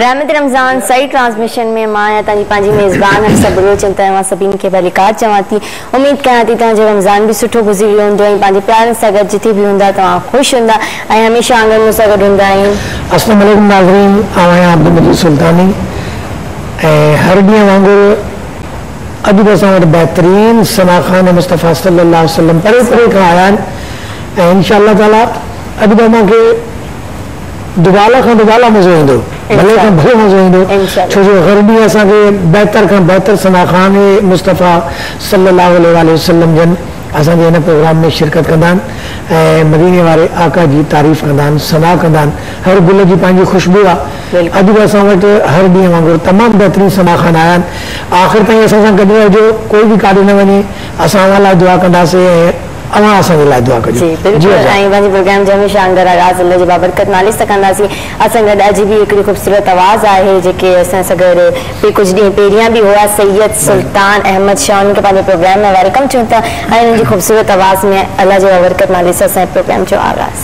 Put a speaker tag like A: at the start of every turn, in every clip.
A: क़यामत रमज़ान सही ट्रांसमिशन में मां तव्हांजी पंहिंजी मेज़बान सब चिंता सभिनि खे भलीकार चवां थी। उम्मीद कयां थी तव्हांजो रमज़ान भी सुठो गुज़री हूंदो ऐं पंहिंजे प्यारनि सां गॾु जिथे भी हूंदा तव्हां ख़ुशि हूंदा ऐं हमेशह आंगन मूं सां गॾु हूंदा आहियूं।
B: अस्सलाम वालेकुम नाज़रीन, आहियां अब्दुल मजीद सुल्तानी ऐं हर ॾींहुं वांगुरु अॼु बि असां वटि बहितरीन सनाखान मुस्तफ़ा सल्लल्लाहु अलैहि वसल्लम परे परे खां आया आहिनि ऐं इंशाअल्लाह ताला अॼु बि असांखे दुबाला खां दुबाला मज़ो ईंदो, भले खां भले मज़ो ईंदो, छो जो हर ॾींहुं असांखे बहितर खां बहितर सनाखान मुस्तफ़ा सल्लल्लाहु अलैहि वसल्लम जन असांजे हिन प्रोग्राम में शिरकत कंदा आहिनि ऐं मदीने वारे आका जी तारीफ़ कंदा आहिनि, सना कंदा आहिनि। हर गुल जी पंहिंजी ख़ुशबू आहे। अॼु बि असां वटि हर ॾींहुं वांगुरु तमामु बहितरीन सनाखान आया आहिनि। आख़िर ताईं असां सां गॾु रहिजो, कोई बि काॾे न वञे, असां अव्हां लाइ दुआ कंदासीं ऐं अव्हां असांजे लाइ दुआ कजो।
A: जी बिल्कुलु, ऐं पंहिंजे प्रोग्राम जो हमेशह अंदर आगाज़ अल्लाह जे बाबरकत नाले सां कंदासीं। असां गॾु अॼु बि हिकिड़ी ख़ूबसूरत आवाज़ आहे जेके असां सां गॾु कुझु ॾींहं पहिरियां बि हुआ, सैयद सुल्तान अहमद शाह, उनखे पंहिंजे प्रोग्राम में वेलकम चऊं था ऐं उन्हनि जी ख़ूबसूरत आवाज़ में अल्लाह जे बाबरकत नाले सां असांजे प्रोग्राम जो आगाज़।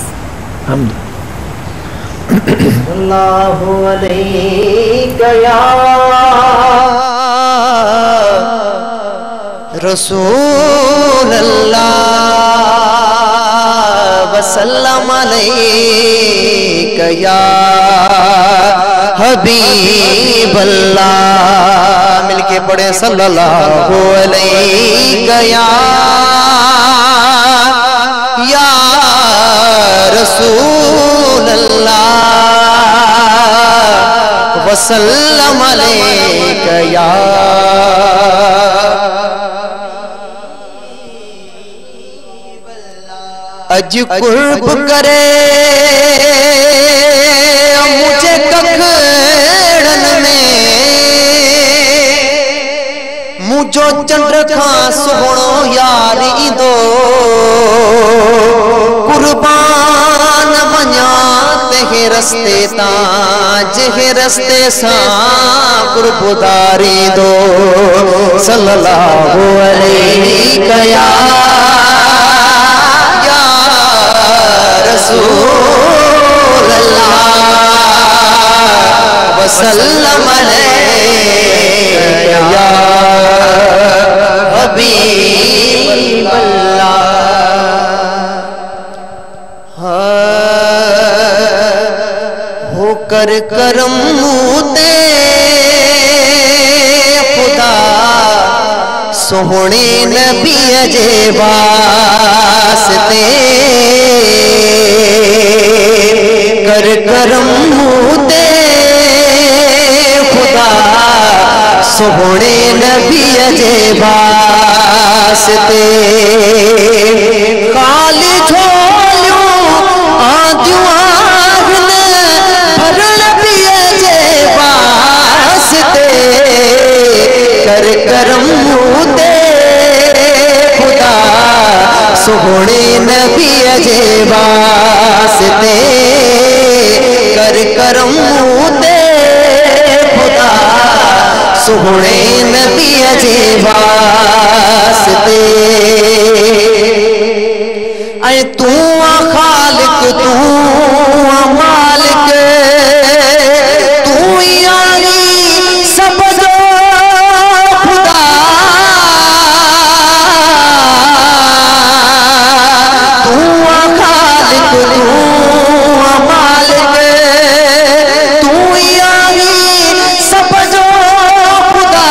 C: अल्लाहु अलैका या रसूल अल्लाह वसल्लम अलैका या हबीब अल्लाह। मिलके पढ़े सल्लल्लाहु अलैका या रसूल अल्लाह वसल्लम अलैका या अज कुर्ब करे मुझे कखड़न में मुझो चंड खां सोहणो यार ईंदो कुर्बान वञा तेहे रस्ते तां जेहे रस्ते सां कुर्बदार ईंदो सल्लल्लाहु अलैका या रसूल अल्लाह वसल्लम अलैका या हबीब अल्लाह। हो कर करम ते खुदा सोहणे नबी जे वास्ते कर करम ते खुदा सोहणे नबी जे वास्ते खाली झोलियूं आदियूं आहिनि भर नबी जे वास्ते कर करम ते खुदा सोहणे नबी जे वास्ते कर करम ते खुदा सोहणे नबी जे वास्ते ऐं तूं खालिक तूं मालिक तूं ई आली सब जो खुदा तूं खालिक तूं मालिक तूं ई आली सब जो खुदा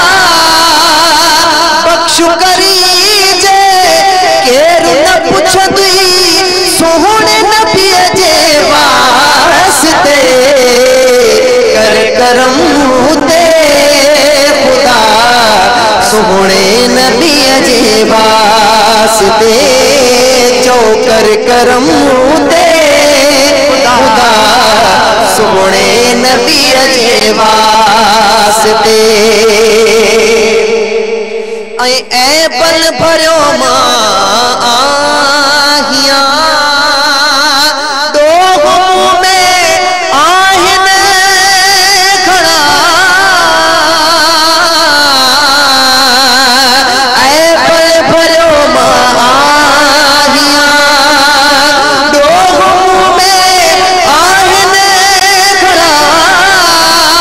C: बख्शु करी जे केरु न पुछंदी सोहणे नबी जे वास्ते कर करम ते खुदा सोहणे नबी जे वास्ते चो कर करम ते खुदा सोहणे नबी जे वास्ते ऐ बल भरियो मां आहियां दो में आहिनि खड़ा ऐ बल भरियो मां आहियां दो में आहिनि खड़ा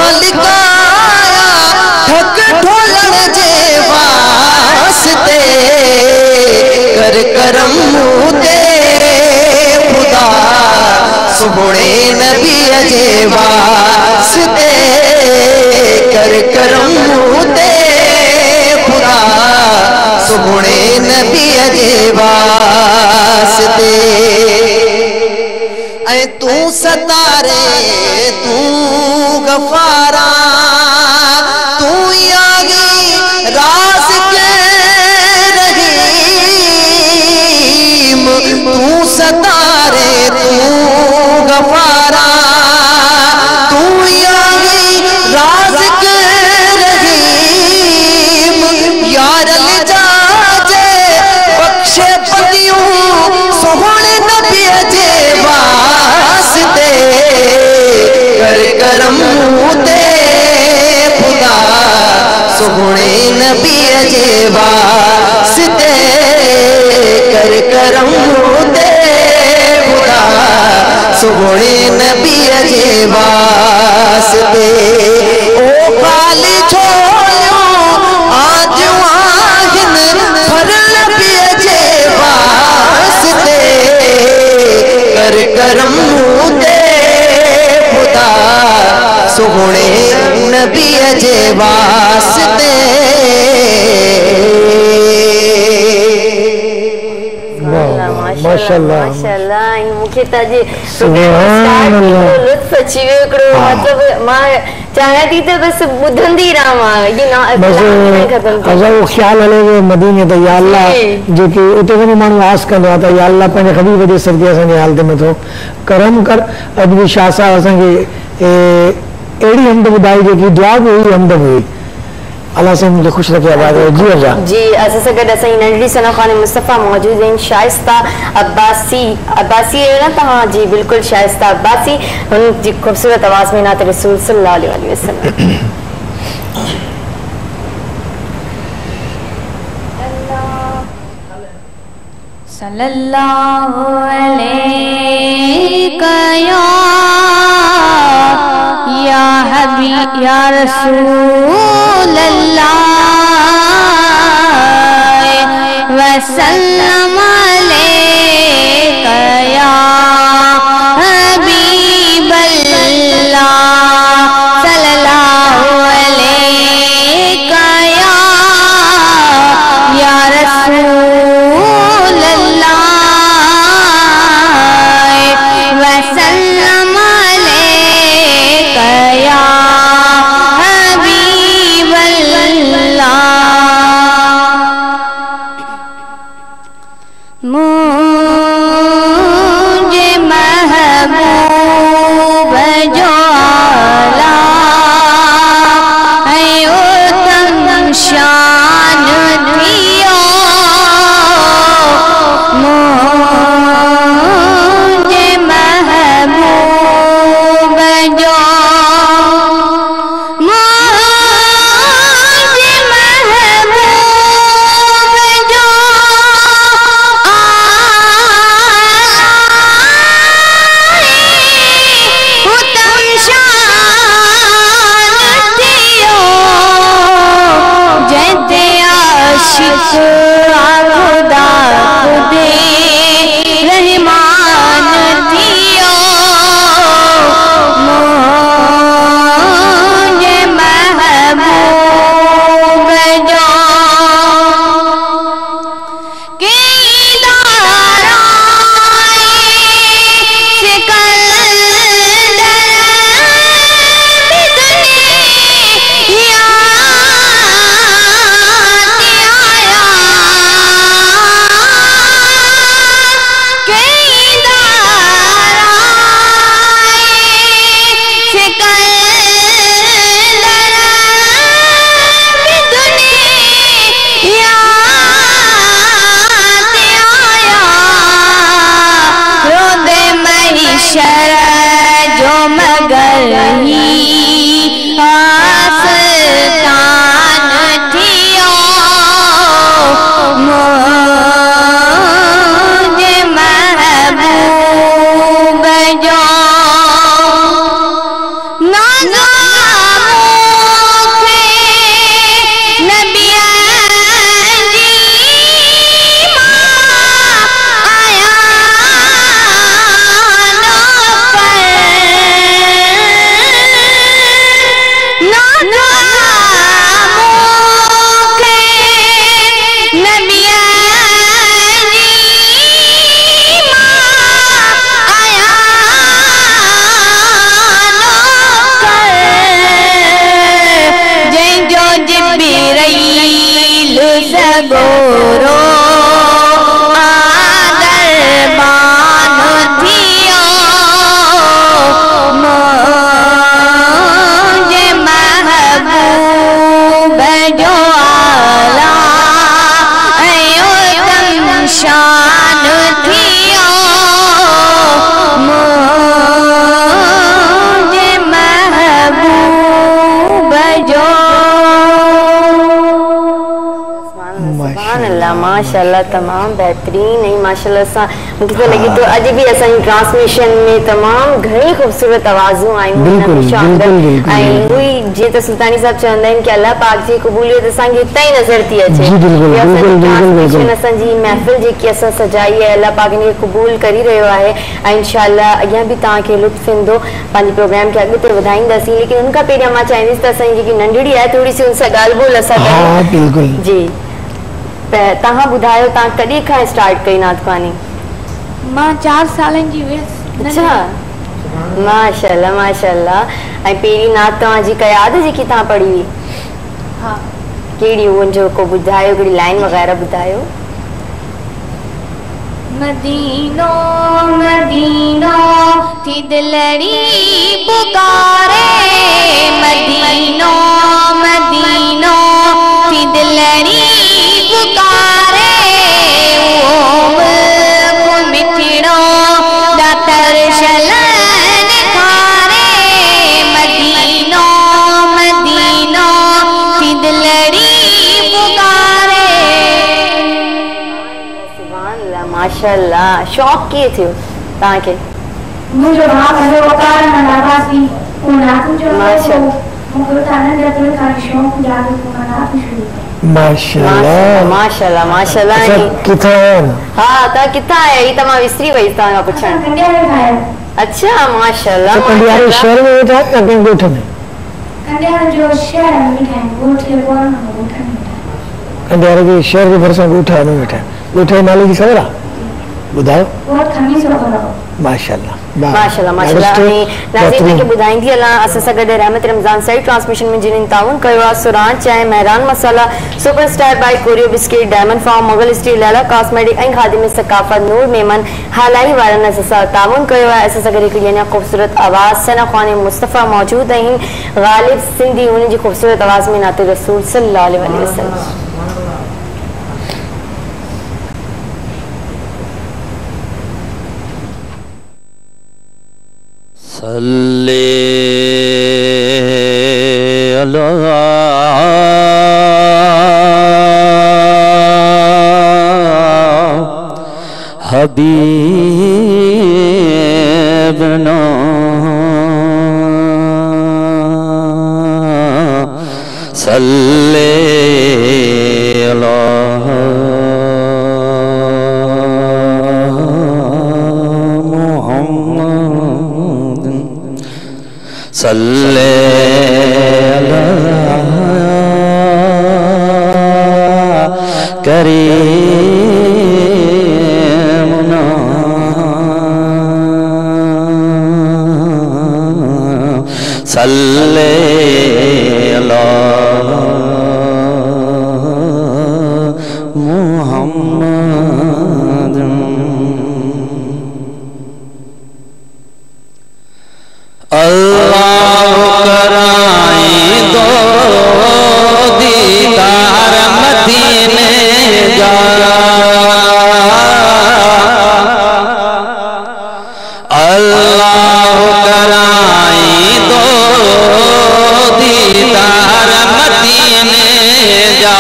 C: लिकाया ठक ढोलण जे वास्ते कर करम ते खुदा सुबुणे नबी जे वास्ते कर करम ते खुदा सुबुणे नबी जे वास्ते ऐ तू सतारे तू गफारा तू यागी रास के रहीम तू सतारे तू गफारा तू यागी रास के रहीम यार ले जाजे बख्शे पतियों सोहने नबी जे वास्ते कर करम ते खुदा सोहने नबी जे वास्ते कर करम ते खुदा सोहने नबी जे वास्ते ओ खाली छोड़ो आज वाहिन फर नबी जे वास्ते कर करम ते खुदा सोहने नबी जे वास्ते
B: माशाल्लाह
A: माशाल्लाह मूंखे त अॼु
B: सुभान अल्लाह
A: लुत्फ़ अची वियो हिकिड़ो मतिलबु मां चाहियां थी त बसि ॿुधंदी रहां
B: बस असां वो ख्याल हले वे मदीने त या अल्लाह जेके उते वञी माण्हू आस कंदो आहे त या अल्लाह पंहिंजे हबीब जे सदके असांजे हालत में थो करम कर। अॼु बि शाह साहब असांखे अहिड़ी हमद ॿुधाई जेकी दुआ बि हुई हमद बि हुई। अल्लाह से मुझे खुश रखे आबाद जी अजा
A: जी असां सां गॾु असांजी नंढड़ी सना ख़ान मुस्तफ़ा मौजूद आहिनि शाइस्ता अब्बासी अब्बासी आहे न तव्हां जी बिल्कुलु शाइस्ता अब्बासी हुन जी ख़ूबसूरत आवाज़ में नात रसूल सल्लल्लाहु अलैहि वसल्लम
D: सल्लल्लाहु अलैहि या हबीब या रसूल अल्लाह वसल्लम अलैका या हबीब अल्लाह सल्लल्लाहु अलैका या रसूल अल्लाह वसल्लम अलैका या हबीब अल्लाह। गोरो आदर बान थियो मुझे महबूब जो आला तम शान थियो मुझे महबूब जो
A: माशाल्लाह तमाम बेहतरीन नहीं माशाल्लाह सा मुझे तो लगी तो अज भी असां ट्रांसमिशन में तमाम घणी खूबसूरत आवाजूं आयूं हुई जे तो सुल्तानी साहब चवंदा आहिनि कि अल्लाह पाक जी क़बूलियत असां खे हितां ई नज़र थी अचे ट्रांसमिशन असां जी महफ़िल जेकी असां सजाई आहे अल्लाह पाक इन खे क़बूल करी रहियो आहे ऐं इंशाअल्लाह अॻियां बि तव्हांखे लुत्फ़ ईंदो पंहिंजे प्रोग्राम खे अॻिते वधाईंदासीं लेकिन उन खां पहिरियां मां चाहींदसि त असांजी जेकी नंढड़ी आहे थोरी सी उन सां ॻाल्हि ॿोल असां कयूं जी तहां बुधायो ता कदी खां स्टार्ट कई नातवानी
D: मां 4 सालन जी हुयसि
A: अच्छा माशाल्लाह माशाल्लाह ऐं पेरी नात तव्हां जी का याद जेकी तहां पढ़ी हुई
D: हां
A: केड़ी उनजो को बुधायो केड़ी लाइन वगैरह बुधायो
D: मदीनो मदीनो थी दिलड़ी पुकारे मदीनो मदीनो थी दिलड़ी पुकारे वो मिठड़ो दातर शलन खारे मदीनो मदीनो थी दिलड़ी पुकारे
A: सुभान अल्लाह माशाल्लाह शौक के थे ताके
E: मुझे वहां से वकार में लगासी उना तुझे
A: माशाल्लाह
E: मुझे ताने जब का शौक जादू को ना शुरू
B: माशाल्लाह
A: माशाल्लाह माशाल्लाह
B: किथां
A: हां ता किथा है ई तमा विसरी वई ता पुछण अच्छा माशाल्लाह
B: कंडियारे शहर में था कहीं गोठ में
E: कंडियारे जो शहर में बैठा है गोठ के बोल में गोठ में
B: कंडियारे के शहर के भरसा गोठा में बैठा गोठे नाले की खबर बुधायो
E: बहुत खमीस करो
A: माशाल्लाह माशाल्लाह माशाल्लाह नाज़रीन के बुधाईंदी अल्लाह अस सगड रहमत रमजान साइड ट्रांसमिशन में जिन ताउन कयो सुरान चाय मेहरान मसाला सुपरस्टार बाइक कोरियो biscuit diamond foam Mughal steel Lala cosmetic ऐं खादिम सकाफत नूर मेमन हालाई वारन अस ताउन कयो अस सगड एक यानी खूबसूरत आवाज सना खान मुस्तफा मौजूद हैं गालिब सिंधी उन जी खूबसूरत आवाज में नाते रसूल सल्लल्लाहु अलैहि वसल्लम
C: सल्ले अला हबीबना सल्ले अला सल्ले अला करीमुना सल्ले अला मुहम्मद अल्लाह कराई दो दीदार मदीने जा अल्लाह कराई दो दीदार मदीने जा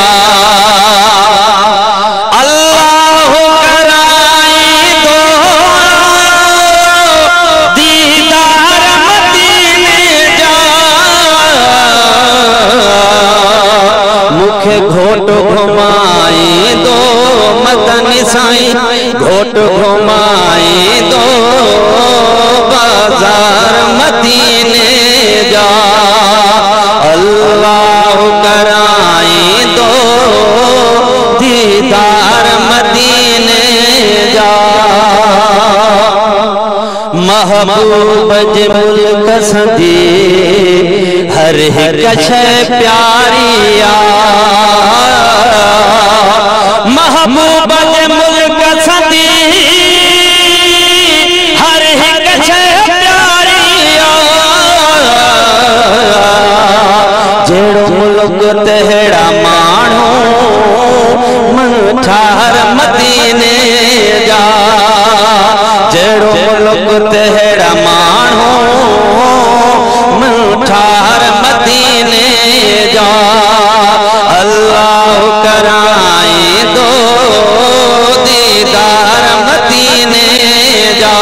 C: अल्लाह कराई दो दीदार मुखे घोट घुमाई दो मदन साईं घोट घुमाई दो बाजार मदीने जा अल्लाह जे मुल्क संदी हर हिक शय प्यारिया महबूब जे मुल्क संदी हर हिक शय प्यारिया जेड़ो मुल्क तेड़ा माण्हू मन ठार मदीने जा जेड़ो मुल्क तेड़ा माण्हू मन ठार मदीने जा अल्लाह कराए दो दीदार मदीने जा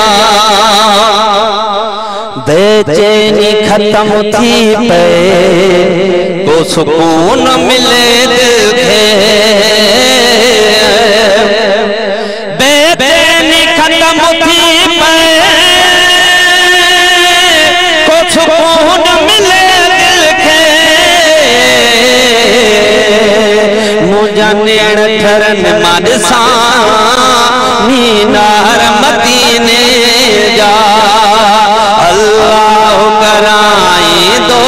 C: बेचैनी खत्म थी पे को सुकून मिले दिल के बेचैनी खत्म थी पे को सुकून मिले दिल के मुझा नेड़ ठरन मानसा मीनार मदीने जा अल्लाह कराए दो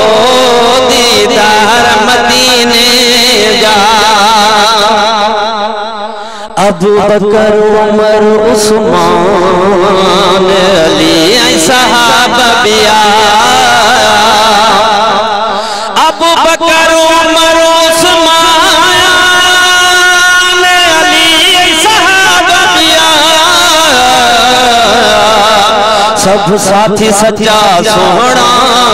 C: दीदार मदीने जा अबू बकर उमर उस्मान अली सहाबा बिया अबू बकर उमर उस्मान अली सहाबा बिया सब साथी सच्चा सोहना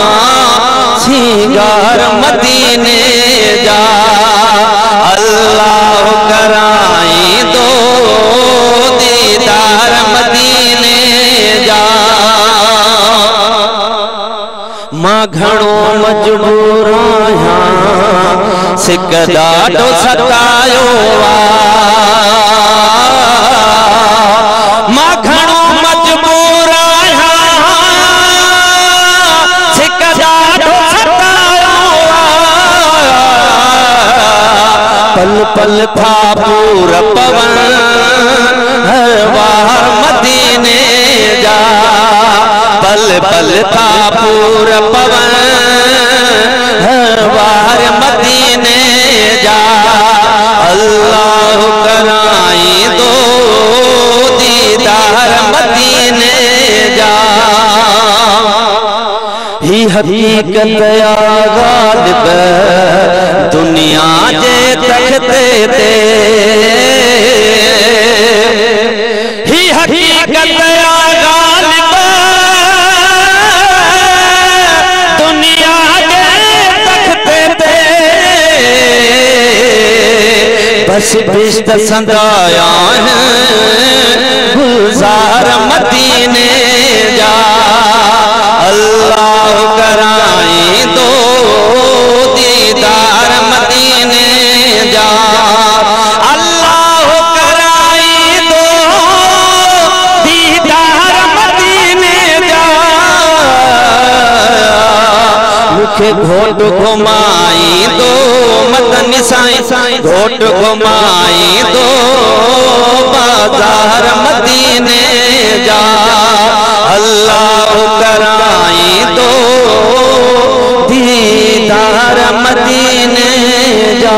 C: सिंगार मदीने जा अल्लाह कराए दो दीदार मदीने जा मां घणो मजबूर आहियां सिक ॾाढो सतायो मां घणो मजबूर पल पल था पूर पवन हर बार मदीने जा पल पल था पूर पवन हर बार मदीने जा अल्लाह कराए दो दीदार मदीने जा ही हकीकत या गालिब दुनिया जे तख्ते ते ही हकीकत या गालिब दुनिया जे तख्ते ते बस बिश्त संदाया गुलजार मदीने जा अल्लाह कराए दो दीदार मदीने जा अल्लाह कराए दो दीदार मदीने जा मुखे घोट घुमाई दो मदन साईं घोट घुमाई दो बाजार मदीने जा अल्लाह कराए दो दीदार मदीने जा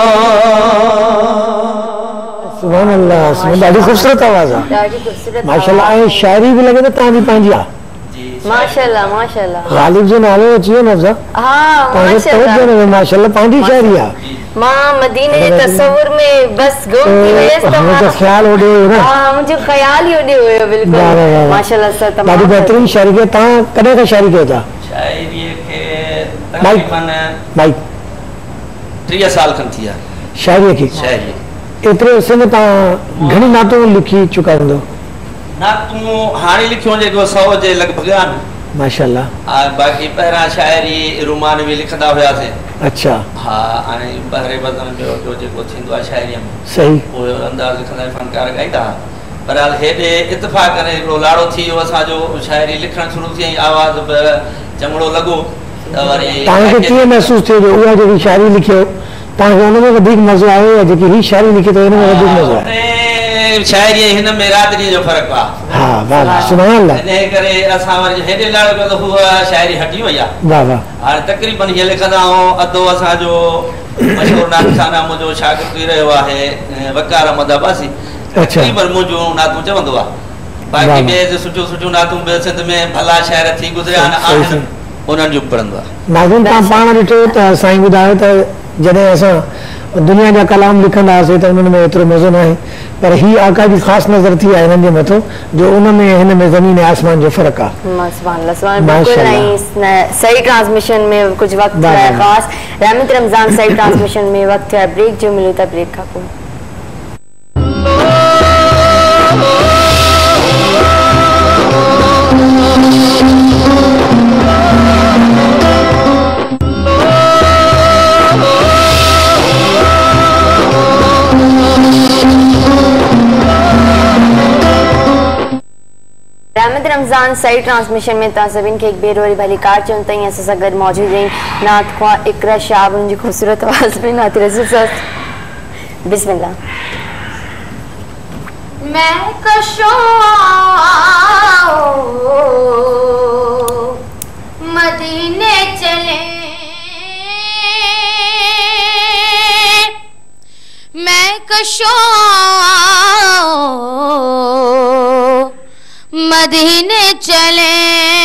B: सुभान अल्लाह ॾाढी ख़ूबसूरत आवाज़ आहे
A: ॾाढी ख़ूबसूरत
B: माशाल्लाह ऐं शाइरी बि लॻे त तव्हांजी पंहिंजी आहे
A: माशाल्लाह माशाल्लाह
B: ग़ालिब जो नालो अची वियो न अफ़ज़ा
A: हाँ
B: माशाल्लाह माशाल्लाह पंहिंजी शाइरी आहे
A: मां मदीने जे तस्वुर में बस गुम थी वयसि त
B: मुंहिंजो ख़्याल होॾे हुयो न
A: हाँ मुंहिंजो ख़्याल ई होॾे हुयो बिल्कुलु माशाल्लाह सर
B: ॾाढी बहितरीन शाइरी कयो तव्हां कॾहिं खां शाइरी कयो था
C: शायरीअ खे तक़रीबन
B: भाई
C: 30 साल खन थी आहे
B: शाइरीअ खे
C: शायरीअ
B: एतिरे अरसे में तव्हां घणी नातूं लिखी चुका हूंदो
C: नातूं हाणे लिखियो जेको 100 जे लॻभॻि आहिनि
B: माशाल्लाह
C: बाक़ी पहिरां शाइरी रुमानवी लिखंदा हुआसीं
B: अच्छा
C: हाँ हाणे ॿाहिरि वज़न जो जेको थींदो आहे शाइरीअ में
B: सही
C: उहो अंदाज़ लिखंदा फनकार ॻाईंदा बहरहाल हेॾे इतफ़ाक़ करे हिकिड़ो लाड़ो थी वियो असांजो शाइरी लिखणु शुरू थी आवाज़ बि चङड़ो लॻो त वरी
B: तव्हांखे कीअं महसूसु थियो जो उहा जेकी शाइरी लिखियो तव्हांखे हुन में वधीक मज़ो आयो या जेकी ही शाइरी लिखी त हिन में वधीक मज़ो आयो
C: शायरी हिन में रात ॾींहं जो फ़र्क़ु आहे।
B: हाँ वाह सुभान अल्लाह।
C: इन करे असां वरी हेॾे लाड़ो कयो त हूअ शायरी हटी वई आहे।
B: वाह वाह।
C: हाणे तक़रीबन हीअं लिखंदा आहियूं अधो असांजो मशहूरु नातखाना मुंहिंजो शागिर्द थी रहियो आहे वकार अहमद अब्बासी। तक़रीबन मुंहिंजूं नातूं चवंदो आहे। बाक़ी ॿिए सुठियूं सुठियूं नातूं ॿिए सिंध में भला शहर थी गुज़रिया आहिनि उन्हनि जूं पढ़ंदो आहे।
B: नाज़िम तव्हां पाण ॾिठो त साईं ॿुधायो त जॾहिं असां दुनिया जा कलाम लिखंदा हुआसीं त उन्हनि में एतिरो मज़ो न आहे, पर हीअ आका जी ख़ासि नज़र थी आहे हिननि जे मथां जो उन में हिन में ज़मीन आसमान जो फ़र्क़ु आहे।
A: सही ट्रांसमिशन में कुछ वक्त है खास रहमत रमजान सही ट्रांसमिशन में वक्त है ब्रेक जो मिले था ब्रेक का कोई रहमत रमजान सही ट्रांसमिशन में सभिन के एक बेर वरी भली कार चुन तई अस सगद मौजूद रही नात ख्वा इकरा शाह उनकी खूबसूरत आवाज में नात रसूल साहब बिस्मिल्लाह।
D: मैं कशो मदीने चले मैं कशो मदीने चले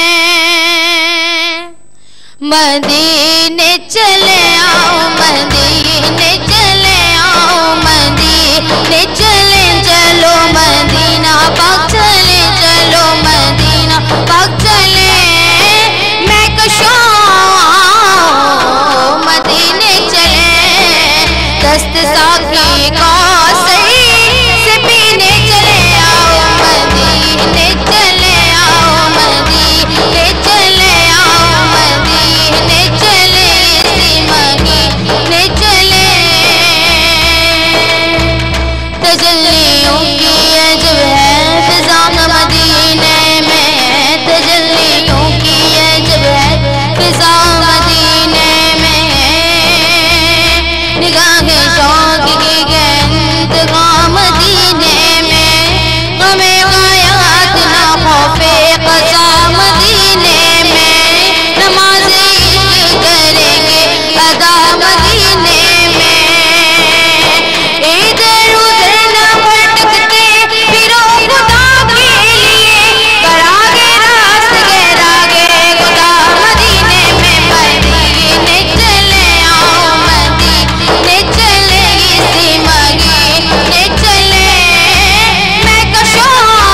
D: मदीने चले आओ मदीने चले आओ मदीने चले चलो मदीना पाक चले चलो मदीना पाक चले मैं कशो मदीने चले दस्त साकी का सही से पीने चले आओ मदीने चले आओ मदीने चले आओ मदीने चले इसी मदीने चले तजल्लियों की अजब है फिज़ा मदीने में तजल्लियों की अजब है फिज़ा मदीने में निगाहें शौक की इंतकाम मदीने में हमें आयात ना खौफे क़ज़ा मदीने में नमाज़ इश्क़ करेंगे अदा मदीने में इधर उधर न भटकते फिरो खुदा के लिए करागे रास्त गहरागे खुदा मदीने में मदीने चले आओ मदीने चले इसी मदीने चले मैं कशो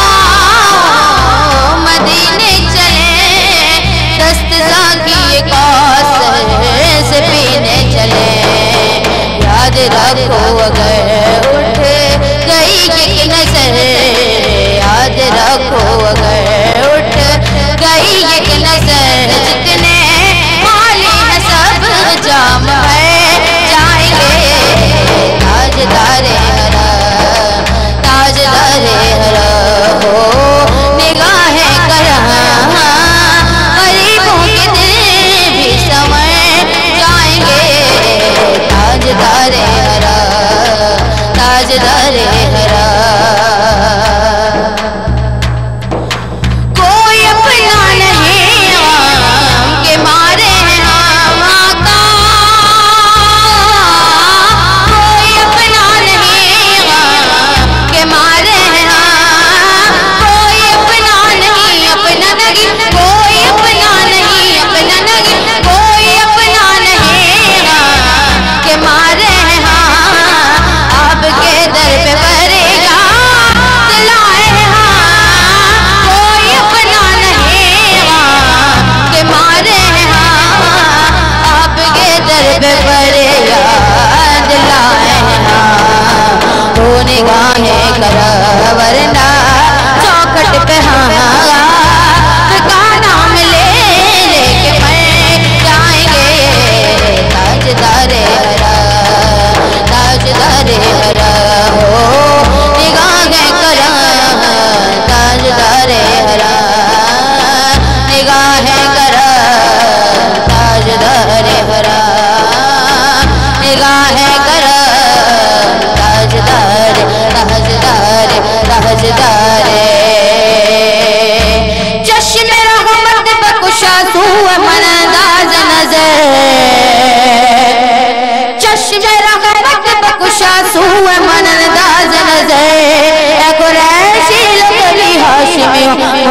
D: मदीने चले दस्त साकी कौसर से पीने चले याद रखो अगर उठ गई एक नजर याद रखो अगर उठ गई एक नजर जितने माली है सब जाम है जाएंगे ताजदारे हरा हो निगाहें करा गरीबों के दिल भी संवर जाएंगे ताजदारे हरा कोई अपना नहीं आम के मारे हम आका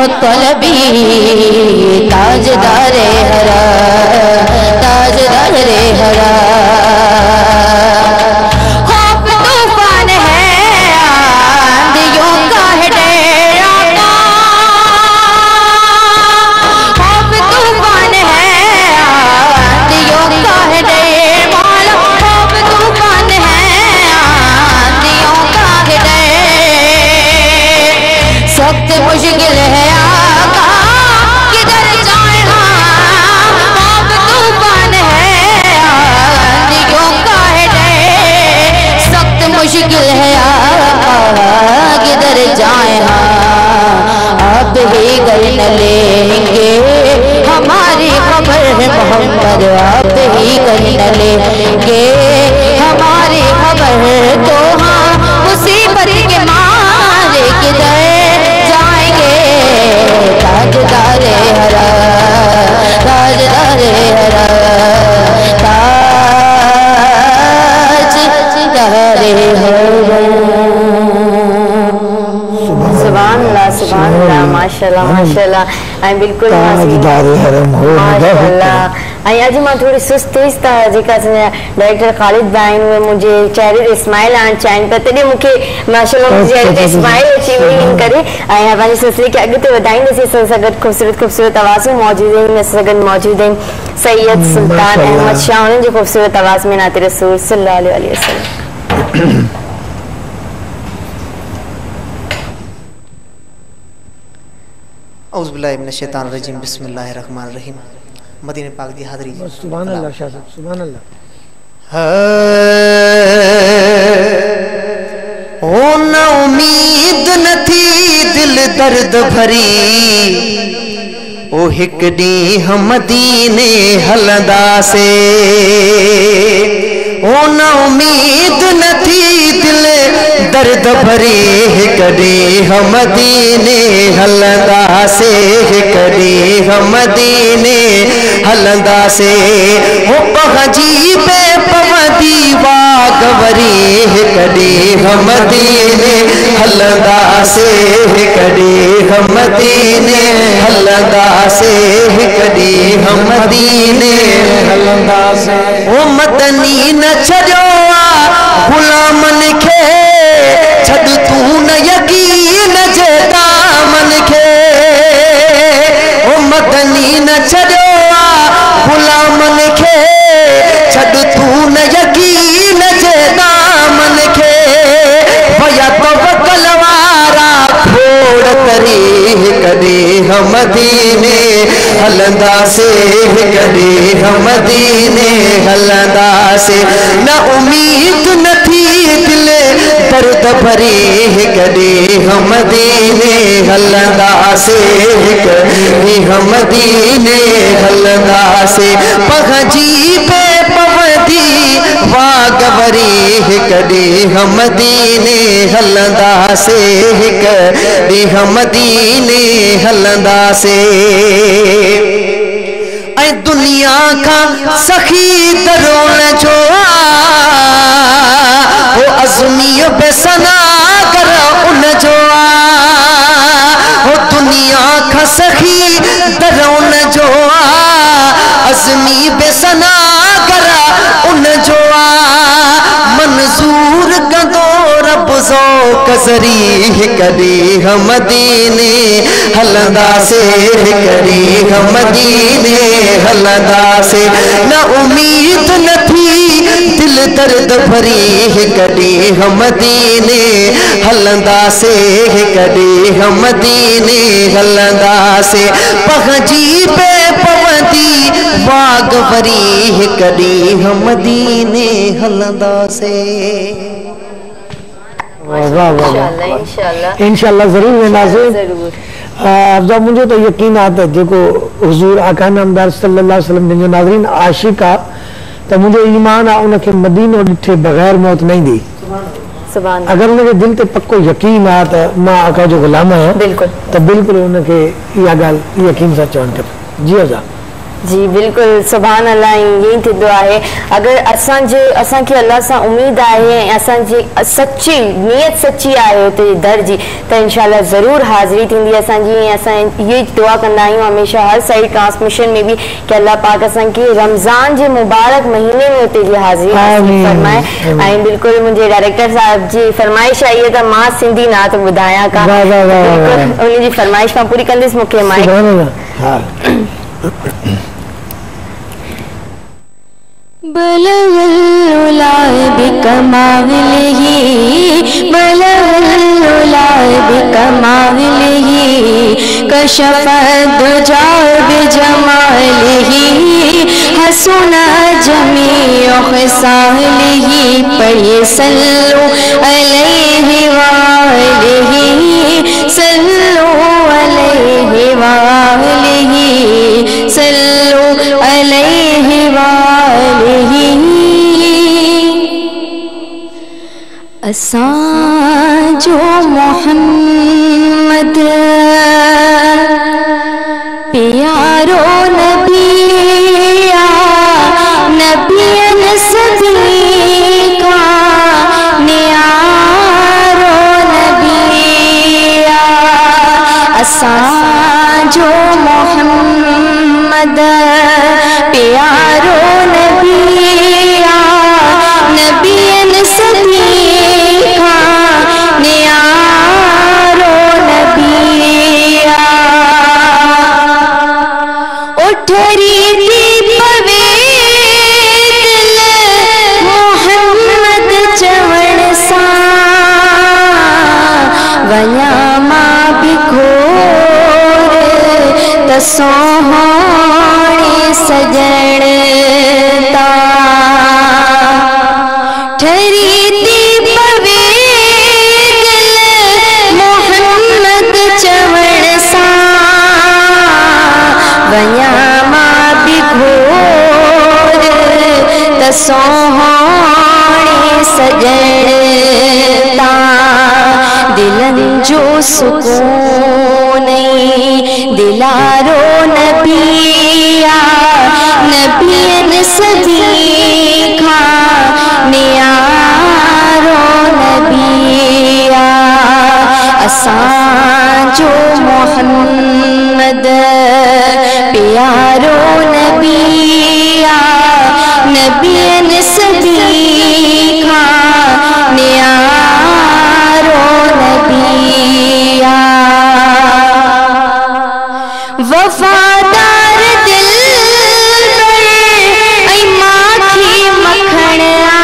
D: तलबी ताजदारे हरा ताजदारे हरा खौफ तूफान है आंधियों का है डेरा का खौफ तूफान है आंधियों का है डेरा मौला खौफ तूफान है आंधियों का है डेरा सख्त मुश्किल है आका किधर जाए हम खौफ तूफान है आंधियों का है डेरा सख्त मुश्किल है आका किधर जाए हम आप ही गए न लेंगे हमारी खबर है मोहम्मद आप ही गए न लेंगे हमारी खबर तो हाँ मुसीबत के मारे किधर जाएंगे ताजदारे हरा ताजदारे हरा ताजदारे हरा
A: सुभान अल्लाह माशाल्लाह माशाल्लाह आई बिल्कुल
B: ताजदारे हरम हो
A: माशाल्लाह आई आज मां थोड़ी सुस्त तेज था जेका डायरेक्टर ख़ालिद भाई ने मुझे चेहरे ते स्माइल आण चाहिए पर तॾहिं मूंखे माशाल्लाह मुंहिंजे चेहरे ते स्माइल अची वई इन करे ऐं पंहिंजे सिलसिले खे अॻिते वधाईंदासीं असां सां गॾु ख़ूबसूरत ख़ूबसूरत आवाज़ूं मौजूद आहिनि असां सां गॾु मौजूद आहिनि सैयद सुल्तान अहमद शाह उन्हनि जे ख़ूबसूरत आवाज़ में नाते रसूल सल्लल्लाहु अलैहि वसल्लम
F: औज़ुबिल्लाहि मिनश शैतानिर रजीम बिस्मिल्लाहिर रहमानिर रहीम मदीने पाक दी हाज़री
B: सुभान अल्लाह शाह साहब सुभान अल्लाह
F: ओ न उम्मीद न थी दिल दर्द भरी ओ हिक ॾींह मदीने हलंदा से ओ न उम्मीद न थी दिल दर्द भरी हिक ॾींह मदीने हलंदा से हिक ॾींह मदीने हलंदा से हो पहुंची पे पवंदी वागवरी हिक ॾींह मदीने हलंदा से हिक ॾींह मदीने हलंदा से हिक ॾींह मदीने हलंदा से ओ मदनी न छॾियो गुलामन खे छॾ तूं न यकीन जे दामन खे ओ मदनी न छॾियो गुलामन खे छॾ तूं न यकीन जे दामन खे भया तवक्कल वारा खोड़ करी हिक ॾींह मदीने हलंदा से हिक ॾींह मदीने हलंदा से न उम्मीद न थी दिल दर्द भरी हिक ॾींह मदीने हलंदा से हिक ॾींह मदीने हलंदा से पहुंची पे पवंदी वागवरी हिक ॾींह मदीने हलंदा से हिक ॾींह मदीने हलंदा से ऐं दुनिया खां सखी दरोण जो वो अज़मी बेसना कर उन जो वो दुनिया खां सखी दरोण जो अज़मी बेसना कर उन जो मंजूर कंदो रब ज़ौक़ ज़री हिक ॾींह मदीने हलंदा से हिक ॾींह मदीने हलंदा से न उम्मीद न थी दिल दर्द भरी हिक ॾींह मदीने हलंदा से हिक ॾींह मदीने हलंदा से पहुंची पे पवंदी वागवरी हिक ॾींह मदीने हलंदा से
B: इंशाल्लाह जरूर वेंदासीं अफ़ज़ा मुझे तो यकीन आहे जो हुज़ूर आका नामदार सल्लल्लाहु अलैहि वसल्लम जो नाज़रीन आशिक आहे तो मुझे ईमान आहे उनके मदीनो ॾिठे बग़ैर मौत न ईंदी अगर उनके दिल ते पक्को यकीन आहे तो मां आका जो गुलाम आहियां तो बिल्कुल उनके इहा ॻाल्हि यकीन सां चवणु खपे जी अज़ा
A: जी बिल्कुल सुभान अल्लाह यही थींदो आहे अगर असांखे अल्लाह सां उम्मीद आहे ऐं असांजी सच्ची नियत सच्ची आहे उते दर जी त इंशाअल्लाह ज़रूर हाज़िरी थींदी असांजी ऐं असां इहो ई दुआ कंदा आहियूं हमेशह हर साइड ट्रांसमिशन में भी कि अल्लाह पाक असांखे रमज़ान जे मुबारक महीने में उते जी हाज़िरी फरमाए ऐं बिल्कुल मुंहिंजे डायरेक्टर साहब जी फरमाइश आई है त मां सिंधी नात ॿुधायां का उन जी फरमाइश मां पूरी कंदसि मूंखे माइक
D: बलगल बिकमालिही कशफ दुजा बिजमालिही हसना जमीउ खिसालिही पढ़िए सल्लु अलैहि वालिही सल्लु अलैहि वालिही सल्लु अलैहि वालिही असां जो मोहम्मद प्यारो नबिया नबियन सभी का न्यारो नबिया असां जो मोहम्मद प्यारो नबिया नबियन सभी का न्यारो नबिया उठरी थी पवे दिल मोहम्मद चवण सां वञा मां बि घोर त सोहाणे सजण ता ठरी थी पवे दिल मोहम्मद चवण सां वञा मां बि घोर त सोहाणे सजण ता दिलनि जो सुकून दिलारो नबिया नबियन सभी का न्यारो नबिया असां जो मोहम्मद प्यारो नबिया नबियन सभी का न्यारो नबिया वफादार दिल ऐं माखी मखणा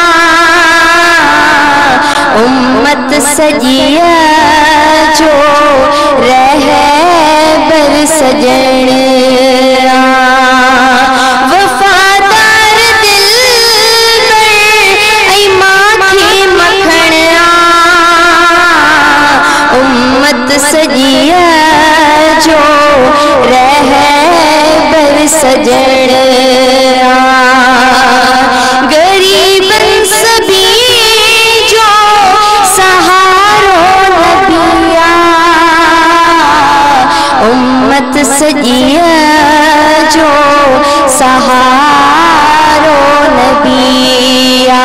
D: उम्मत सजिया जो रहबर सजण वफादार दिल ऐं माखी मखणा उम्मत सजिया जो रहबर सजण गरीबन सभी जो सहारो नबिया उम्मत सजिया जो सहारो नबिया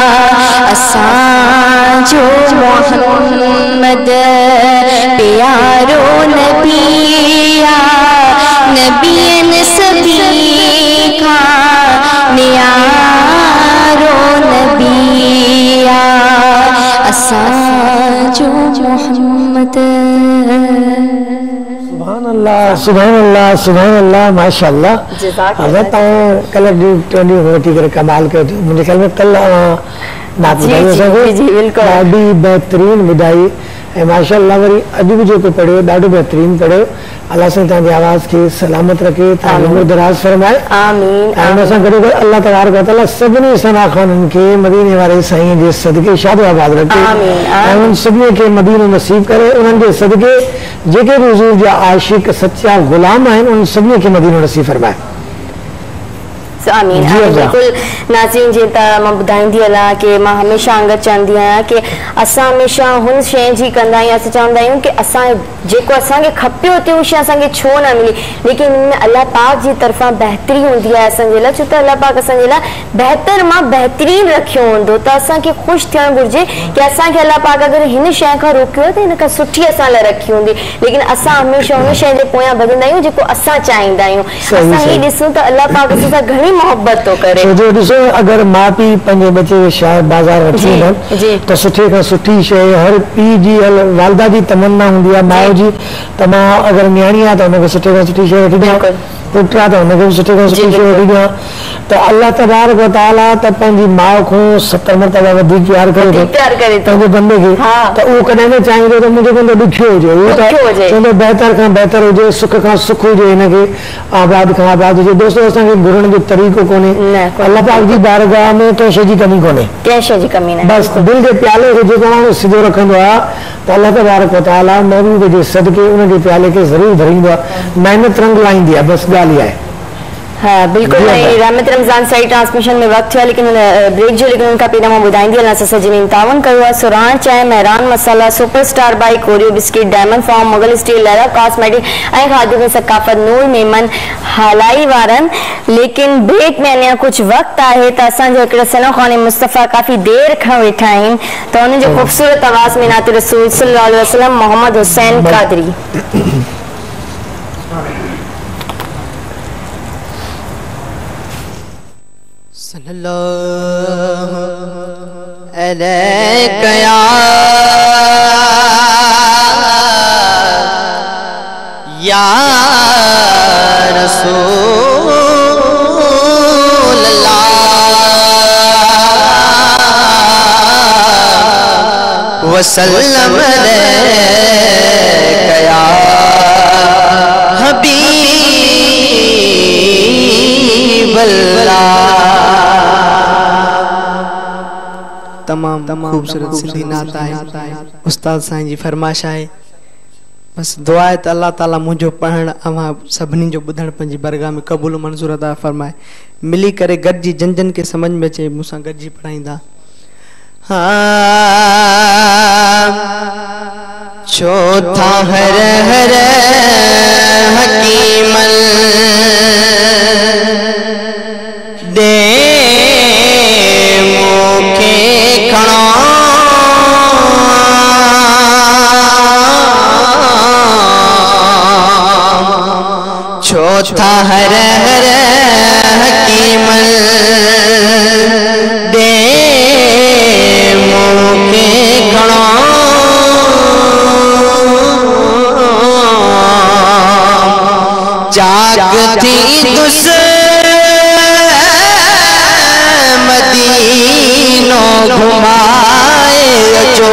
D: असां जो मोहम्मद प्यारो नबिया नबियन सभी का न्यारो नबिया असां जो मोहम्मद
B: सुभान अल्लाह माशाअल्लाह हज़रत कल वठी करे कमाल कयो मुंहिंजे ख्याल में कल नात ॿुधाई
A: जी बिल्कुल
B: ॾाढी बहितरीन ॿुधाई ऐं माशाअल्लाह वरी अॼु बि जेको पढ़ियो ॾाढो बहितरीन पढ़ियो अल्लाह साईं तव्हांजी आवाज़ खे सलामत रखे तव्हांजो दराज़ फरमाए
A: आमीन
B: ऐं हुन सां गॾोगॾु अल्लाह तबारक व तआला सभिनी सनाख़ाननि खे मदीने वारे साईं जे सदके शादो आबाद रखे ऐं उन सभिनी खे मदीनो नसीब करे उन्हनि जे सदके जेके बि हुज़ूर जा आशिक सच्चा ग़ुलाम आहिनि उन सभिनी खे मदीनो नसीब फरमाए
A: आमीन। बिल्कुल नाज़रीन, जी मां ॿुधाईंदी हलां कि मां हमेशह अंगत चवंदी आहियां कि असां हमेशह हुन शइ जी कंदा आहियूं, असां चवंदा आहियूं कि असां जेको असांखे खपे हुते उहा शइ असांखे छो न मिली, लेकिन हिन में अलाह पाक जी तरफ़ां बहितरी हूंदी आहे असांजे लाइ, छो त अलाह पाक असांजे लाइ बहितर मां बहितरीन रखियो हूंदो, त असांखे ख़ुशि थियणु घुरिजे कि असांखे अलाह पाक अगरि हिन शइ खां रोकियो त हिन खां सुठी असां लाइ रखी हूंदी, लेकिन असां हमेशह हुन शइ जे पोयां भॼंदा आहियूं जेको असां चाहींदा आहियूं। असां हीअ ॾिसूं त अलाह पाक असां सां घणी मोहबत थो करे।
B: ॾिसो, अगरि माउ पीउ पंहिंजे बचे खे शायदि बाज़ार वठी वञनि त सुठे खां सुठी शइ हर पीउ जी वालदा जी तमन्ना हूंदी आहे माउ जी, त मां अगरि न्याणी आहे त हुनखे सुठे खां सुठी शइ वठी ॾियां, पुटु आहे त हुनखे बि सुठे खां सुठी शइ वठी ॾियां। त अलाह तबारक व तआला त पंहिंजी माउ खां 70 मरतबा वधीक प्यार करे थो पंहिंजे बंदे खे, त उहो कॾहिं न चाहींदो त मुंहिंजो बंदो ॾुखियो हुजे, उहो त चवंदो बहितर खां बहितर हुजे, सुख खां सुख हुजे, हिनखे आबाद खां आबाद हुजे। दोस्तो, असांखे घुरण जो तरीक़ो कोन्हे, अलाह पाक जी बारगाह में कंहिं शइ जी कमी कोन्हे,
A: कंहिं शइ जी कमी न,
B: बसि दिलि जे प्याले खे जेको माण्हू सिधो रखंदो आहे त अलाह तबारक व तआला महबूब जे सदके उनजे प्याले खे ज़रूरु भरींदो आहे, महिनत रंग लाईंदी आहे, बसि ॻाल्हि इहा आहे।
A: हाँ बिल्कुल, रहमत रमज़ान सही ट्रांसमिशन में वक्त है, लेकिन ब्रेक जो लेकिन उनका पहिरियों मां ॿुधाईंदी हलां असां जिन तावन कयो आहे सुराण चांहि, Mehran masala, superstar bike, Oreo biscuit, diamond foam, Mughal steel, लहरा कॉस्मेटिक ऐं खाधे में सकाफ़त, नूर मेमन हलाई वारनि। लेकिन ब्रेक में अञा कुझु वक्त आहे त असांजो हिकिड़ो सनो ख़ानी मुस्तफ़ा काफ़ी देर खां वेठा आहिनि, त हुननि जो ख़ूबसूरत आवाज़ में नात रसूल सल्लल्लाहु अलैहि वसल्लम मोहम्मद हुसैन कादरी।
F: सल्लल्लाहु अलैहि या रसूल अल्लाह वसल्लम अलैका या हबीब अल्लाह। तमाम खूबसूरत सिंधी नात आहे, उस्ताद साईं जी फरमाइश आहे, बस दुआ है त अल्लाह ताला मुझो पढ़ण अवां सभिनी जो ॿुधण पंहिंजी बरगाह में क़बूल मंज़ूर अता फरमाए, मिली करे गॾिजी जन जन के समझ में अचे मूंसां गॾिजी पढ़ाईंदा। चौथा हर हर हकीमल दे मुखे खणो चौथा हर हर हकीमल दे मुखे खणो जागती दुस मदीनो घुमाए अचो,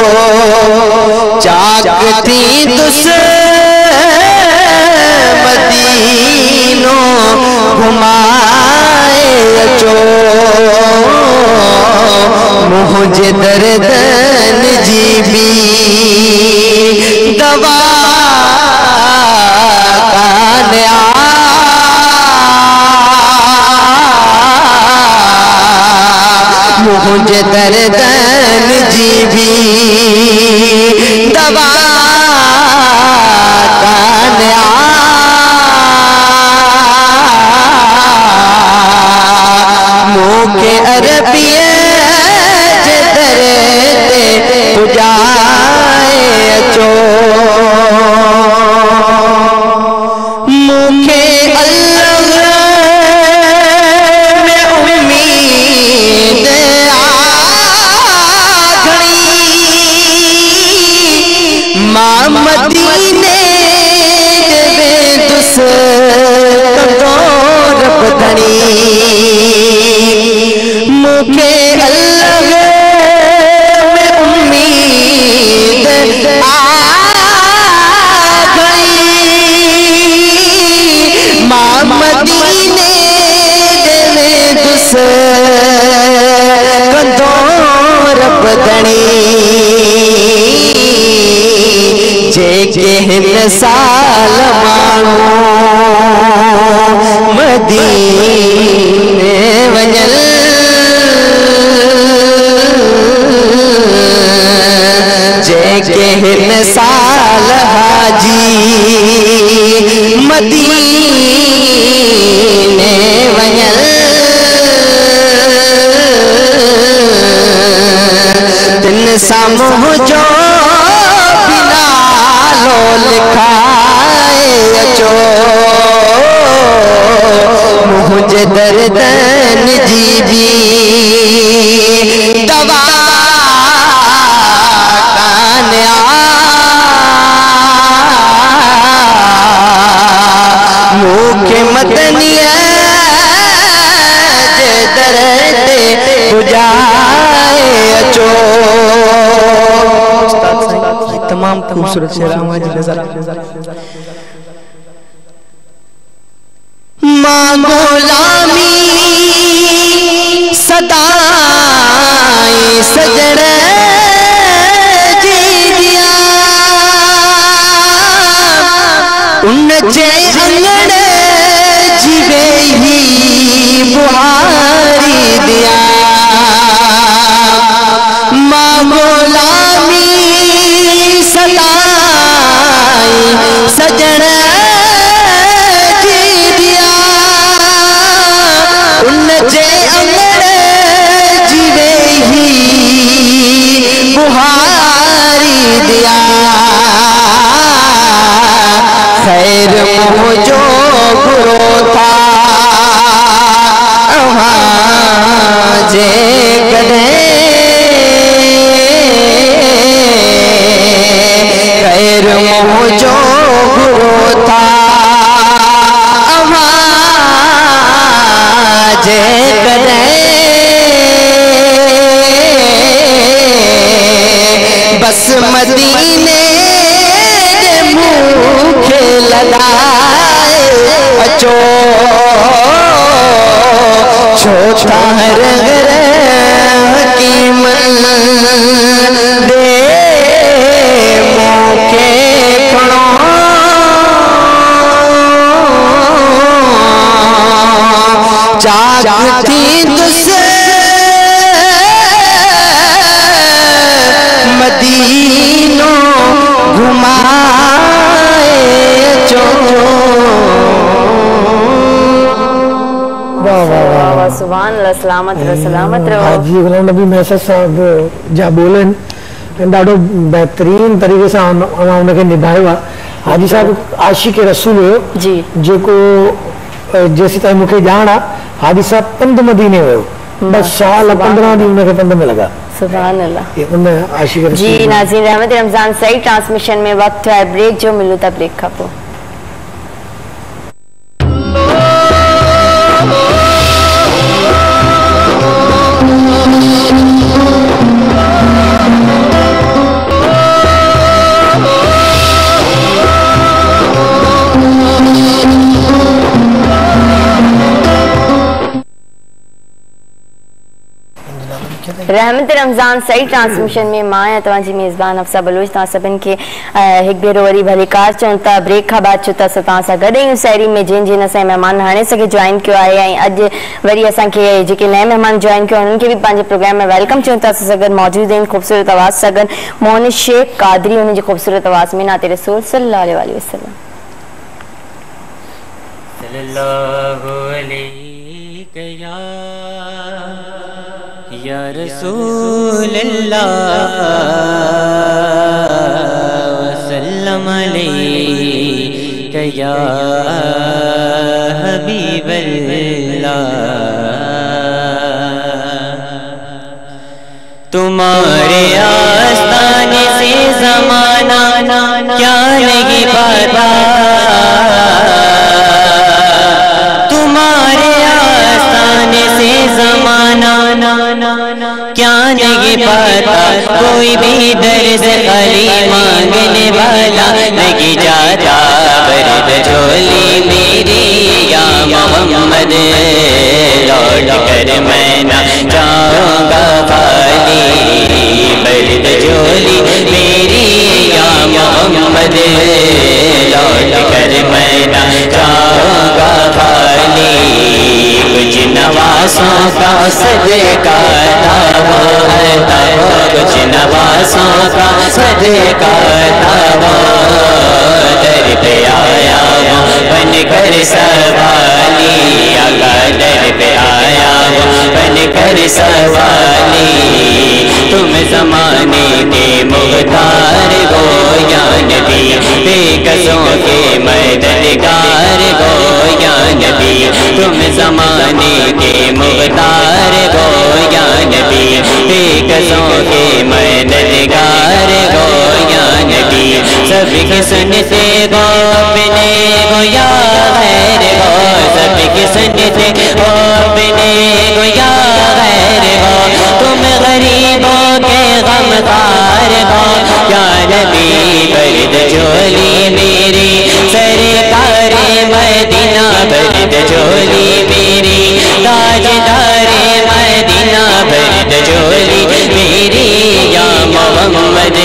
F: जागती दुस मदीनो घुमाए अचो, मुझे दर्दन जी भी दवा मुझे दर्दन जी भी दवा मुखे अरबिया जे दर ते पुजाए अचो, मुखे मदीने दे दुस कदोर बधनी मुखे अल्लाह में उम्मीद आ गई, मां मदीने दे दुस कदोर बधनी जेके हिन साल माण्हू मदीने साल हाजी मदीने वञल तिन साम्हूं जो बिना लो लिखाए अचो मुझे दर्दन जी भी दवा मुखे मदनिया जे दर्द बुझाए अचो। तमाम खूबसूरत शेर मां गुलामी सदाई सजण जी दिया उन जे अंगण जीवे ही बुहारी दिया मां गुलामी सदाई सजण जे अंगण जीवे ही बुहारी दिया खैर मुझो बुरो था जे कदे खैर मुझो बुरो था जे बस मदीने मुखे लगाए अचो छोटा हकीम दे मुखे खणो जागती तुसे मदीनो घुमाए चो।
A: सुभान अल्लाह सलामत रहो सलामत रहो।
B: हाजी गुलाम नबी मैसर साहब जा बोलन ॾाढो बेहतरीन तरीक़े सां उनखे निभायो आहे। हाजी साहब आशिक़ रसूल हुयो
A: जी
B: जेको जेसीं ताईं मूंखे ॼाण आहे हाजी साहब पंध मदीने वियो बस साल 15 ॾींहं उनखे पंध में लॻा।
A: सुभान अल्लाह।
B: उन आशिक़ रसूल
A: जी नाज़रीन रहमत रमज़ान सही ट्रांसमिशन में वक्त है ब्रेक जो मिलूं था ब्रेक खां पोइ। रहमत रमज़ान सही ट्रांसमिशन में मां तव्हांजी मेज़बान अफ़सा बलोच तव्हां सभिनि खे हिकु भेरो वरी भलीकार चऊं था। ब्रेक खां बाद छो त असां तव्हां सां गॾु आहियूं साहेरी में जिन जिन असांजा महिमान हाणे असांखे जॉइन कयो आहे ऐं अॼु वरी असांखे जेके नए महिमान जॉइन कयो उन्हनि खे बि पंहिंजे प्रोग्राम में वेलकम चऊं था। असां सां गॾु मौजूदु आहिनि ख़ूबसूरत आवाज़ सां गॾु मोहन शेख कादरी उन्हनि जी ख़ूबसूरत आवाज़ में नाते रसूल सल्लल्लाहु अलैहि वसल्लम।
G: या रसूल अल्लाह वसल्लम अलैका या हबीब अल्लाह तुम्हारे आस्ताने से ज़माना क्या नहीं पाता तुम्हारे आस्ताने से ज़माना क्या नहीं पाता कोई भी दर से खाली मांगने वाला नहीं जाता बर्द झोली मेरी या मोहम्मद लौट कर मैं ना जाऊंगा खाली बर्द झोली मेरी या मोहम्मद लौट कर मैं ना जाऊंगा खाली कुछ नवासों का सदका कुछ नवासों का सदका था वो, दर पे आया वो बन कर सवाली, आका दर पे आया वो बन कर सवाली। तुम ज़माने के मुख्तार हो या नबी, बेकसों के मददगार हो या नबी, तुम ज़माने के मुख्तार हो या नबी, बेकसों के मददगार हो या नबी। सबकी सुनते हो अपने हो या गैर हो, सबकी सुनते हो अपने हो या गैर हो, तुम गरीबों के गमखार हो या नबी। बर्द झोली मेरी सरकार मदीना, बर्द झोली मेरी ताजदार मदीना, बर्द झोली मेरी या मोहम्मद।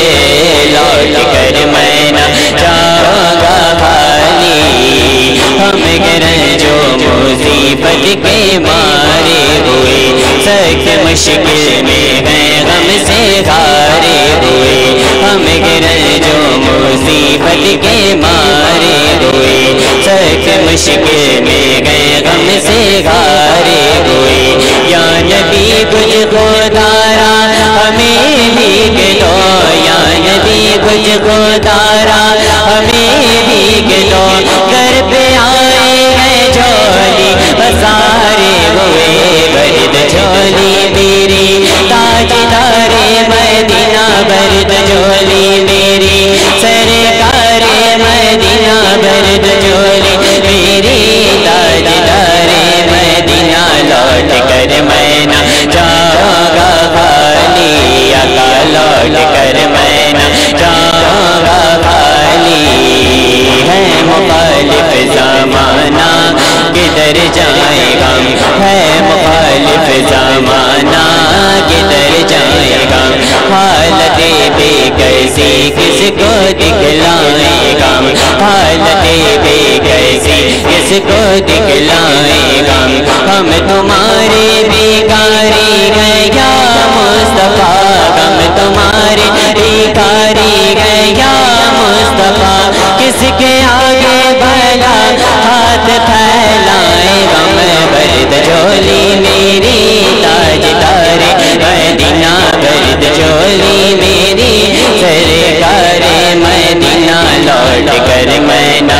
G: लौट कर मैं न जाऊंगा खाली, हम गिरे जो मुसीबत के मारे हुए, सख्त मुश्किल में गए गम से हारे हुए, हम गिरे जो मुसीबत के मारे हुए, सख्त मुश्किल में गए गम से हारे हुए। या नबी कुछ खुदारा हमें भीग दो, या नबी कुछ खुदारा हमें भीग दो, घर पे आए हैं झोली बसारे हुए, बर्द झोली मेरी ताजदारे मदीना, बर्द झोली मेरी सरकारे मदीना, बर्द झोली मेरी ताजदारे मदीना। लौट कर मैं न जाऊंगा खाली, आका लौट कर मैं न जाऊंगा खाली। है मुखालिफ ज़माना किधर जाएगा, है मुखालिफ ज़माना किधर जाएगा, हालत बेकैसी किसको दिखलाएगा, हालत बेकैसी किसको दिखलाएगा। हम तुम्हारे भिखारी हैं या मुस्तफा, हम तुम्हारे भिखारी हैं या मुस्तफा, किसके आगे भला हाथ फैलाए हम। बर्द झोली मेरी ताजदारे मदीना, बर्द झोली मेरी सरकारे मदीना। लौट कर मैं ना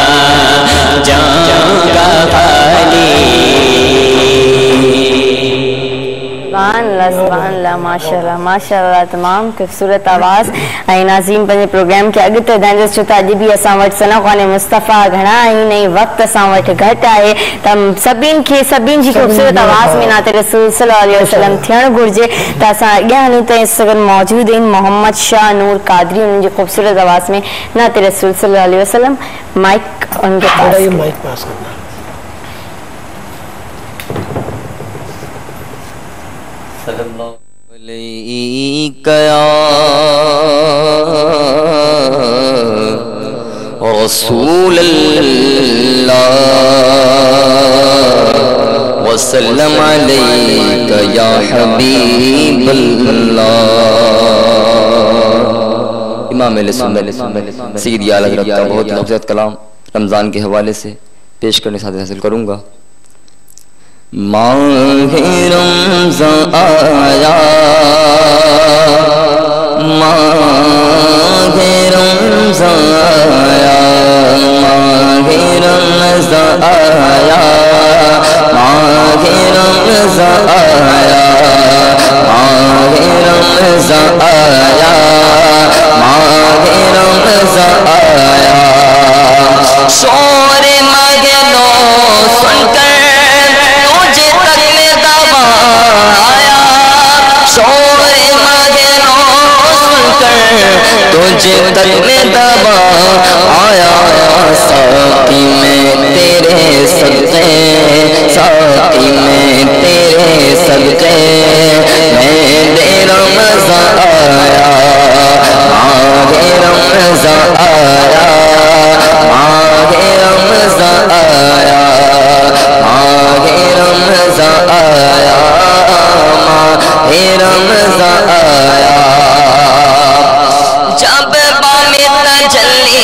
G: जाऊंगा खाली।
A: सुभानअल्लाह, माशाअल्लाह माशाअल्लाह, तमाम खूबसूरत आवाज़। ऐं नाज़रीन, पंहिंजे प्रोग्राम खे अॻिते वधाईंदसि, छो त अॼु बि असां वटि सनाख़ान मुस्तफ़ा घणा आहिनि ऐं वक़्तु असां वटि घटि आहे, त सभिनि खे सभिनि जी खूबसूरत आवाज़ में नाते रसूल सल्लल्लाहु अलैहि वसल्लम थियणु घुरिजे। त असां अॻियां हलूं त सगन मौजूदु आहिनि मोहम्मद शाह नूर कादरी, उन्हनि जी खूबसूरत आवाज़ में नाते रसूल सल्लल्लाहु अलैहि वसल्लम। माइक उनके पास करना।
H: रसूल अल्लाह वसल्लम अलैका या हबीब अल्लाह। इमाम अहले सुन्नत सैयदी आला हज़रत का बहुत खूबसूरत कलाम रमज़ान के हवाले से पेश करने से हासिल करूँगा। माहे रमज़ान आया, माहे रमज़ान आया, माहे रमज़ान आया, माहे रमज़ान आया, माहे रमज़ान आया, माहे रमज़ान आया। शोर मगनो सुनकर तुझे तक में दबाया, शोर मगनो सुनकर तुझे तक में दबाया। साकी में तेरे सदके, साकी में तेरे सदके मेरे रमज़ान आया, माहे रमज़ान आया, माहे रमज़ान आया, माहे रमज़ान आया, माहे रमज़ान आया।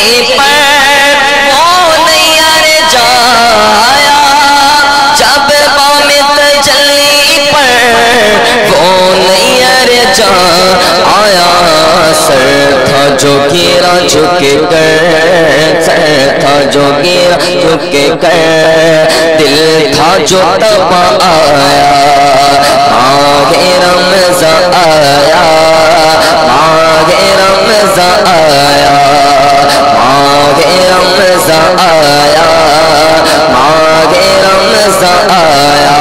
G: पर वो नैयर जाया, जब बामे तजल्ली पर वो नैयर जा आया। सर था जो गिरा झुके कर, सर था जो गिरा झुके कर, दिल था जो तबा आया। माहे रमज़ान आया, माहे रमज़ान आया, माहे रमज़ान आया, माहे रमज़ान आया।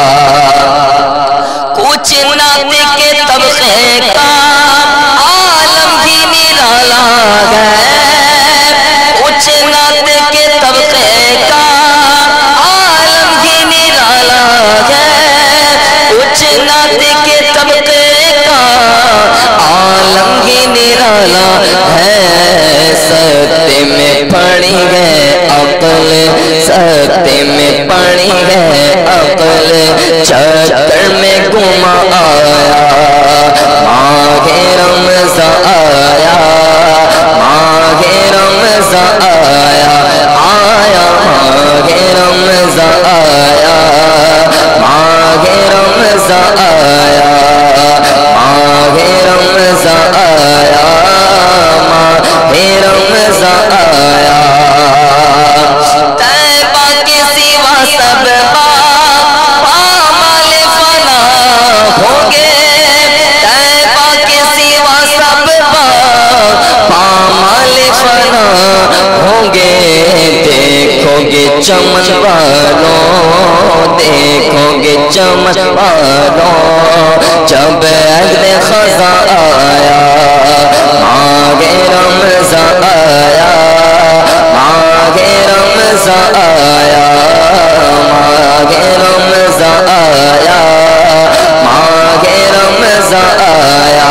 G: कुछ नाते के तबके का आलम भी निराला है, कुछ नाते के तबके का आलम भी निराला है, कुछ नाते के तबके का आलम ही निराला है। सत्य में पड़ी है अक्ल, सत्य में पड़ी है अक्ल, चक्कर में घुमा आया। माहे रमज़ान आया, माहे रमज़ान आया, आया माहे रमज़ान आया, माहे रमज़ान आया, माहे रमज़ान आया, माहे रमज़ान आया। तैबा के सिवा सब पामाल फना होंगे, तैबा के सिवा सब पामाल फना होंगे। देखोगे चमन वालों, देखोगे चमन वालों, जब अग्नि खज़ा आया। माहे रमज़ान आया, माहे रमज़ान आया, माहे रमज़ान आया, माहे रमज़ान आया।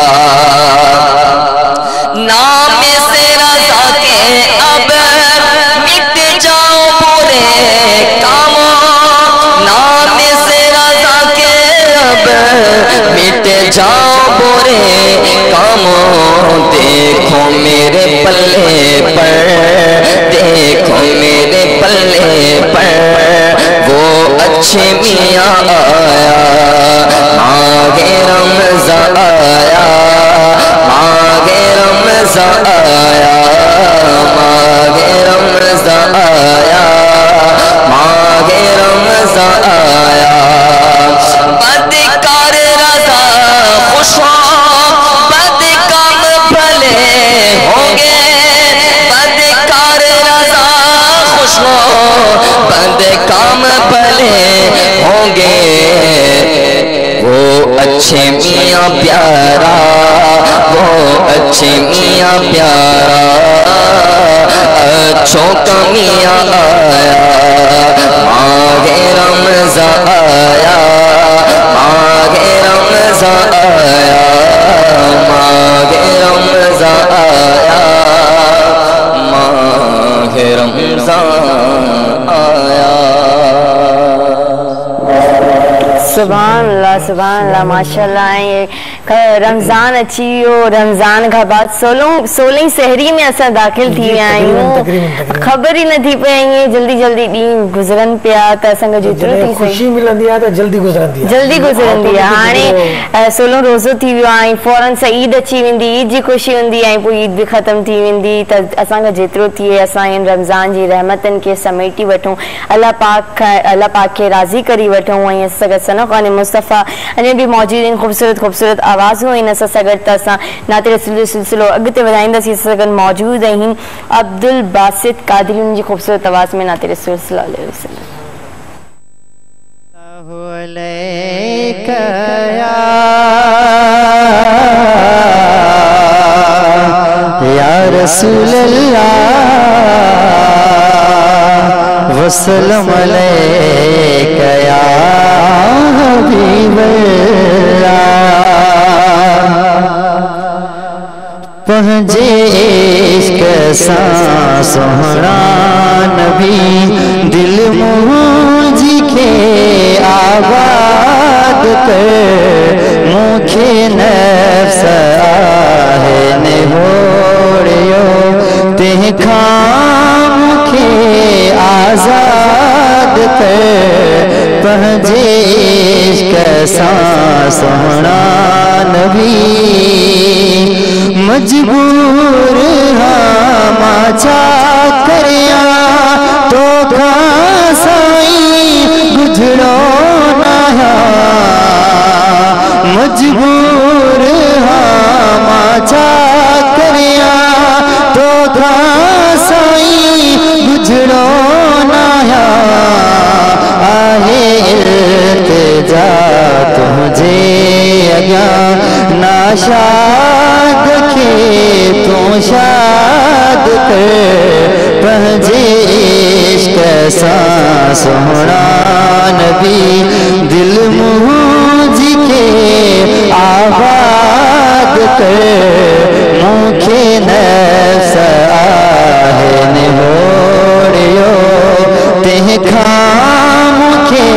G: नाम से रज़ा के अब मिट जाओ बुरे कामों, नाम से रज़ा के अब मिट जाओ बुरे कामों। देखो मेरे पल्ले पर, देखो मेरे पल्ले पर वो अच्छे मियाँ आया। माहे रमज़ान आया, माहे रमज़ान आया, माहे रमज़ान आया, माहे रमज़ान आया। बदकार रज़ा खुश हो, बदकाम भले होंगे, बदकार रज़ा खुश हो, बदकाम भले होंगे। वो अच्छे मियाँ प्यारा, वो अच्छे मियाँ प्यारा, अच्छों का मियाँ आया। माहे रमज़ान आया, माहे रमज़ान आया, माहे रमज़ान आया, माहे रमज़ान आया।
A: सुभान अल्लाह, सुभान अल्लाह, माशाल्लाह। ये रमज़ान अची वियो, रमज़ान खां बाद 16 सहरी में असां दाख़िल थी विया आहियूं। ख़बर ई नथी पए, ईअं जल्दी जल्दी ॾींहं गुज़रनि पिया, त असांखे जेतिरो थी
B: खुशी मिलंदी आहे त जल्दी गुज़रंदी आहे,
A: जल्दी गुज़रंदी आहे। हाणे 16 रोज़ो थी वियो आहे, फौरन सां ईद अची वेंदी, ईद जी ख़ुशी हूंदी ऐं पोइ ईद बि ख़तमु थी वेंदी। त असांखे जेतिरो थिए असां इन रमज़ान जी रहमतनि खे समेटी वठूं, अल्लाह पाक खे राज़ी करी वठूं। ऐं असां गॾु सनक़ान मुस्तफ़ा अञा बि मौजूद आहिनि, ख़ूबसूरत ख़ूबसूरत आवाज़ूं आहिनि असां सां गॾु। त असां नाते रसूल जो सिलसिलो अॻिते वधाईंदासीं। असां सां गॾु मौजूद आहिनि अब्दुल बासित क़ादरी, उन्हनि जी ख़ूबसूरत आवाज़ में नाते रसूल सल्लल्लाहु अलैहि वसल्लम।
I: या रसूल अल्लाह वसल्लम अलैका या हबीब अल्लाह। पंहिंजे इश्क सां सोहणा नबी दिल मुंहिंजी खे आबाद कर, मूंखे नफ़्स आहे निहोड़ियो ते मजबूर हाँ माचा करिया तो खासाई गुजरो नया मजबूर हाँ माचा करिया तो खासाई गुजरो नया आहे इल्तिजा तुझे अगा नाशाद के तू शाद कर पंजे इश्क सा सोहना नबी दिल मुझ के आबाद कर मुखे नफ्स आहे निहोड़ियो तेह खाम के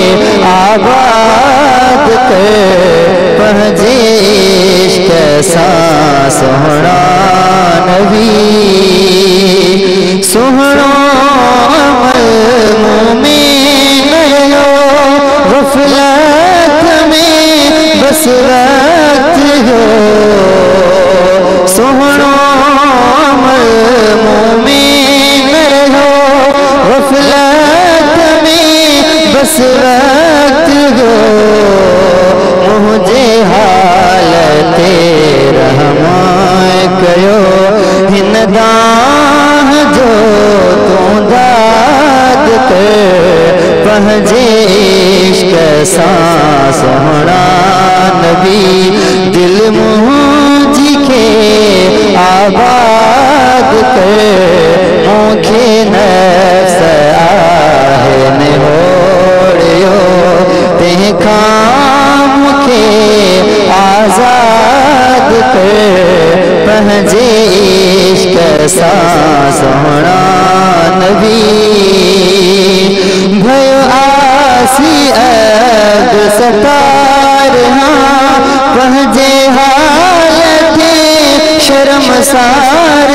I: आबाद कर पंजे इश्क सा सोहना नबी सोहना अमल मोमिन हो गफलत में बस वक्त हो सोहना अमल मोमिन हो गफलत में बस वक्त हो मुझे हालत रहमान कयो हिन दाह जो तू दाद कर पंजे इश्क सा सोहना नबी दिल मुझ के आबाद कर मुखे नफ्स आहे निहोड़ियो तेह काम के आजाद कर पंजे इश्क सा सोहना नबी भयो आसी अद सतार हाँ पंजे हालत शर्मसार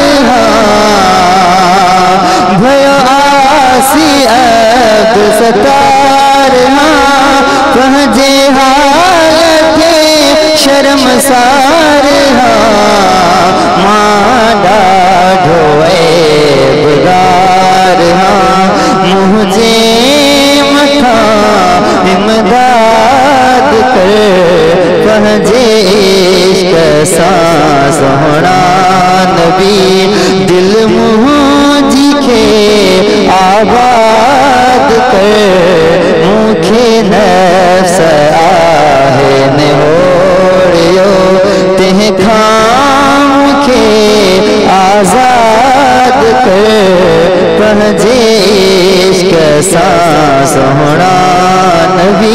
I: हाँ भयो आसी अद सतार हाँ पंजे हालत शर्मसार हाँ मां ढोए बुदार हाँ मुझे मठा इमदाद कर पंजे इश्क सा सोहना नबी दिल मुझ के आबाद कर मुखे नफ्स आहे निहोड़ियो तेह खाम के आजाद कर पंजे इश्क सा सोहना नबी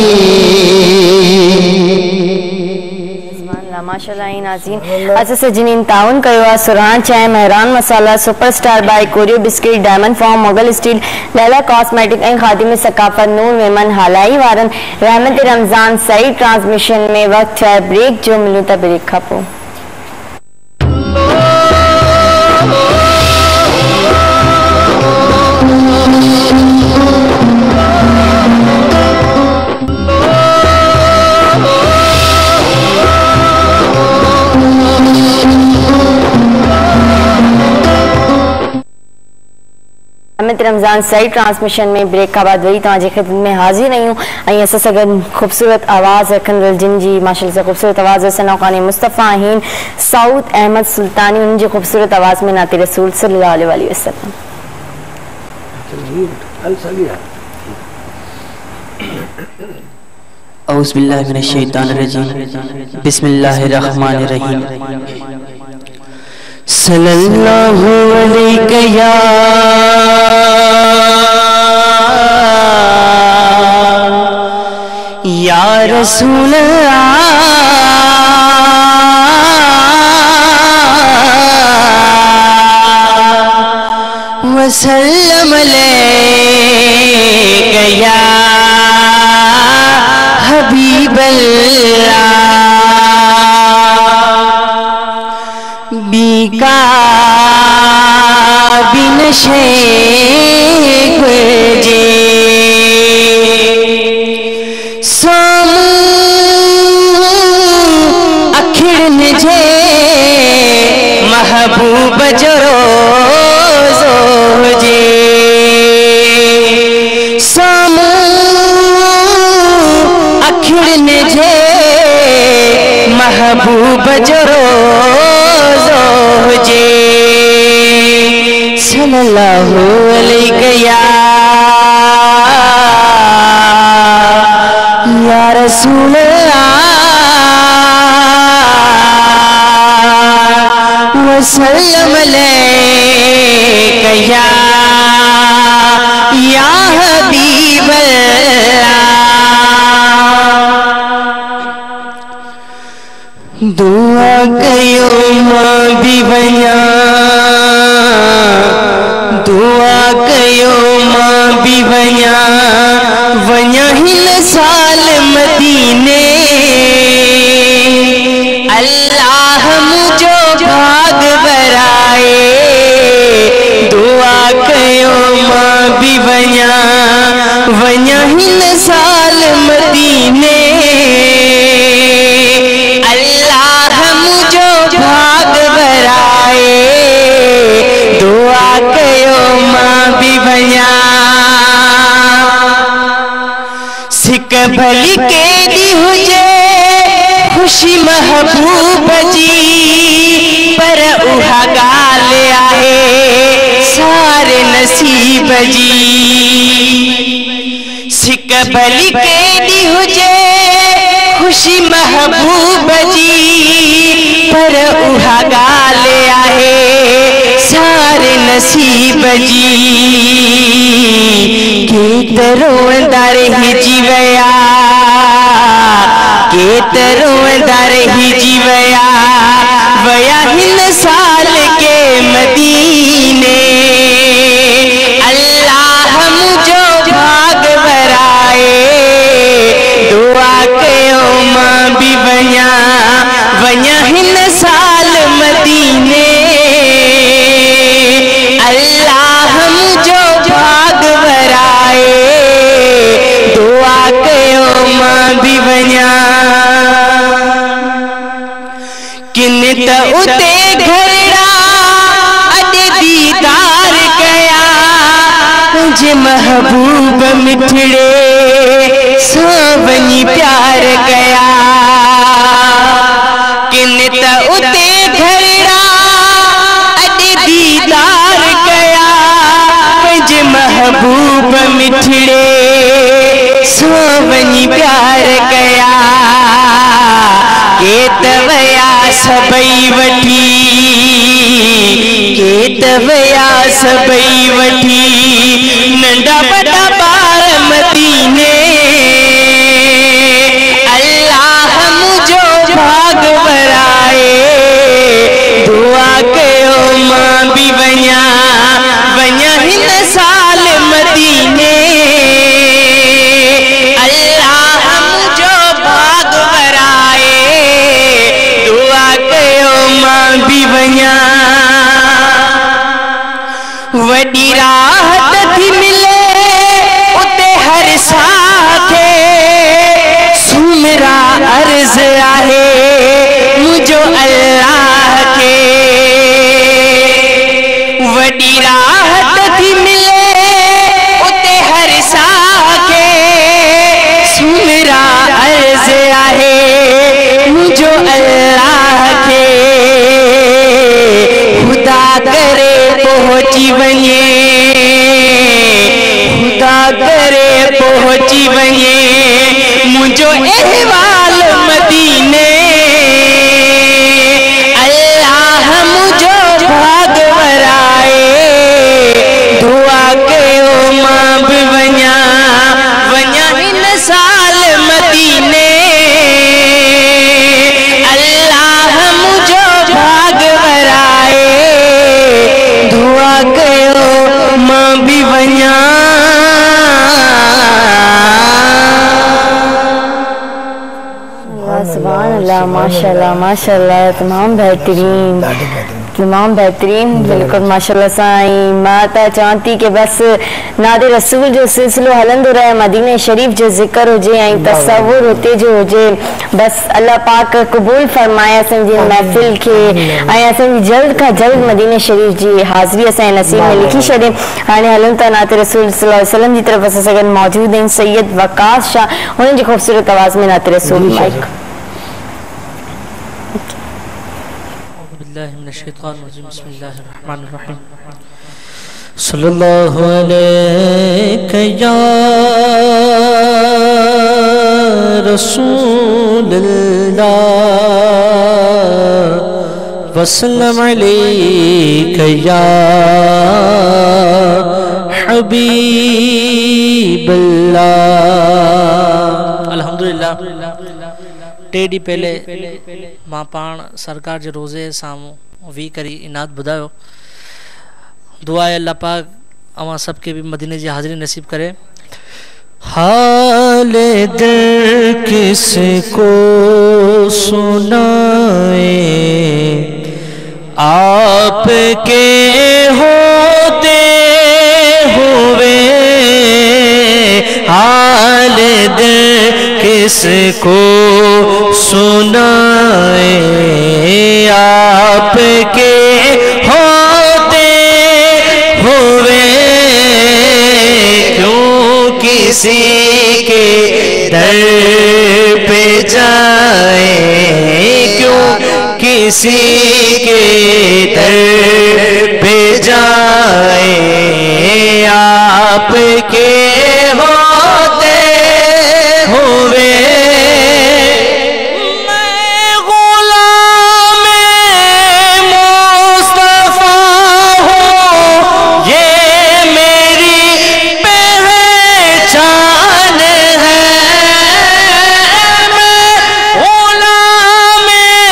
A: माशाल्लाह नाज़रीन अच्छा सजनीन ताउन कयो आहे सुरान चाय मेहरान मसाला सुपरस्टार बाय कोरियो biscuit diamond foam Mughal steel Laila cosmetic ऐं खादिम सकाफत नूर मेमन हालाई वारन रहमत रमज़ान सही ट्रांसमिशन में वक्त है ब्रेक जो मिलूं था ब्रेक खां पोइ रहमत रमज़ान सही ट्रांसमिशन में ब्रेक का बाद वही तव्हांजे ख़िदमत में हाज़िर आहियूं ऐं असां सां गॾु ख़ूबसूरत आवाज़ रखंदड़ जिन जी माशाअल्लाह सां ख़ूबसूरत आवाज़ सनाखानी मुस्तफ़ा आहिनि साउद अहमद सुल्तानी उन्हनि जी ख़ूबसूरत आवाज़ में नाते रसूल सल्लल्लाहु अलैहि वसल्लम
J: औज़ु बिल्लाहि मिनश शैतानिर रजीम बिस्मिल्लाहिर रहमानिर रहीम सल्लल्लाहु अलैहि या रसूल वसल्लम अलैका या हबीबल्लाह बीका बिन शेख जे सोम अखिड़न जे
K: महबूब जो रोज़ो हुजे सल्लल्लाहु अलैहि या रसूल वसल्लम अलैका या हबीब दुआ कयो मां भी वञा दुआ कयो मां भी वञा वञा हिन साल मदीने अल्लाह मुझो भाग बराए दुआ कयो मां भी वञा वञा हिन साल मदीने भाग बराए दुआ कयो मां भी वञा सिक भली केॾी हुजे खुशी महबूब जी पर उहा ॻाल्हि आहे सारे नसीब जी सिक भली केॾी हुजे खुशी महबूब जी पर उहा ॻाल्हि आहे सारे नसीब जी केतिरो रहिजी विया केतिरो रहिजी विया विया हिन साल के मदीने अल्लाह मुझो भाग बराए दुआ कयो मां भी वञा वञा हिन साल मदीने अल्लाह मुझो भाग बराए दुआ कयो मां भी वञा किन त उते घरड़ा अॼु दीदार कया जे महबूब मिठड़े सां वञी प्यार कया किन त उते घरड़ा अॼु दीदार कया पंहिंजे महबूब मिठड़े सां वञी प्यार कया केत वया सबई वठी केत वया सबई वठी नंढा वॾा ॿार मदीने अल्लाह मुझो भाग बराए दुआ कयो मां भी वञा वञा हिन साल मदीने अल्लाह मुझो भाग बराए दुआ कयो मां भी वञा वॾी राहत थी मिले उते हर साथे सुमरा अर्ज़ आहे मुझो अल्लाह के वॾी राहत थी मिले उते हर साखे सुमरा अर्ज़ आहे मुझो अल्लाह के खुदा करे पहुंची वञे खुदा करे पहुंची वञे मुझो अहवाल मदीने अल्लाह मुझो भाग बराए दुआ कयो मां भी वञा वञा हिन साल मदीने अल्लाह मुझो भाग बराए दुआ कयो मां भी वञा
A: सुभान अल्लाह माशाल्लाह माशाल्लाह तमाम बेहतरीन बिल्कुल माशाल्लाह साईं मां त चवां थी कि बस नादे रसूल जो सिलसिलो हलंदो रहे मदीने शरीफ जो ज़िक्र हुजे ऐं तसव्वुर हुते जो हुजे बस अल्लाह पाक क़बूल फरमाए असांजी महफ़िल खे ऐं असांजी जल्द खां जल्द मदीने शरीफ जी हाज़िरी असांजे नसीब में लिखी छॾे हाणे हलूं था नाते रसूल सल्लल्लाहु अलैहि वसल्लम जी तरफ़ असां सां गॾु मौजूद आहिनि सैयद वकास शाह हुननि जी ख़ूबसूरत आवाज़ में नाते रसूल माइक
J: बिस्मिल्लाहिर्रहमानिर्रहीम सल्लल्लाहु अलैहि या रसूलल्लाह वसल्लम अलैका या हबीबल्लाह। अल्हम्दुलिल्लाह टे ॾींहं पहले मां पाण सरकार जे रोज़े साम्हूं वी करी इनात ॿुधायो। दुआ है अल्लाह पाक अवां सब के भी मदीने जी हाज़िरी नसीब करे। हाल दिल किसको सुनाए आपके होते हुए, हाल दिल किसको सुनाए आपके होते हुए, क्यों किसी के दर पे जाए, क्यों किसी के दर पे जाए आपके होते हुए। मैं गुलाम मुस्तफा हूँ, ये मेरी पहचान है। मैं गुलाम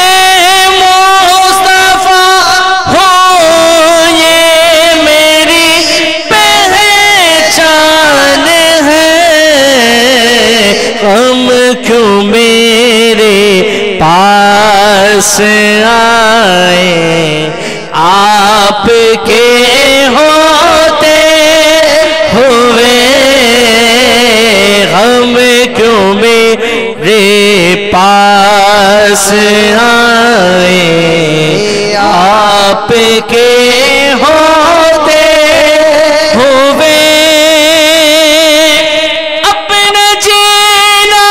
J: मुस्तफा हूँ, ये मेरी पहचान है। हम क्यों मेरे पास आए आपके होते हुए, हम क्यों मेरे पास आए आपके होते हुए। अपना जीना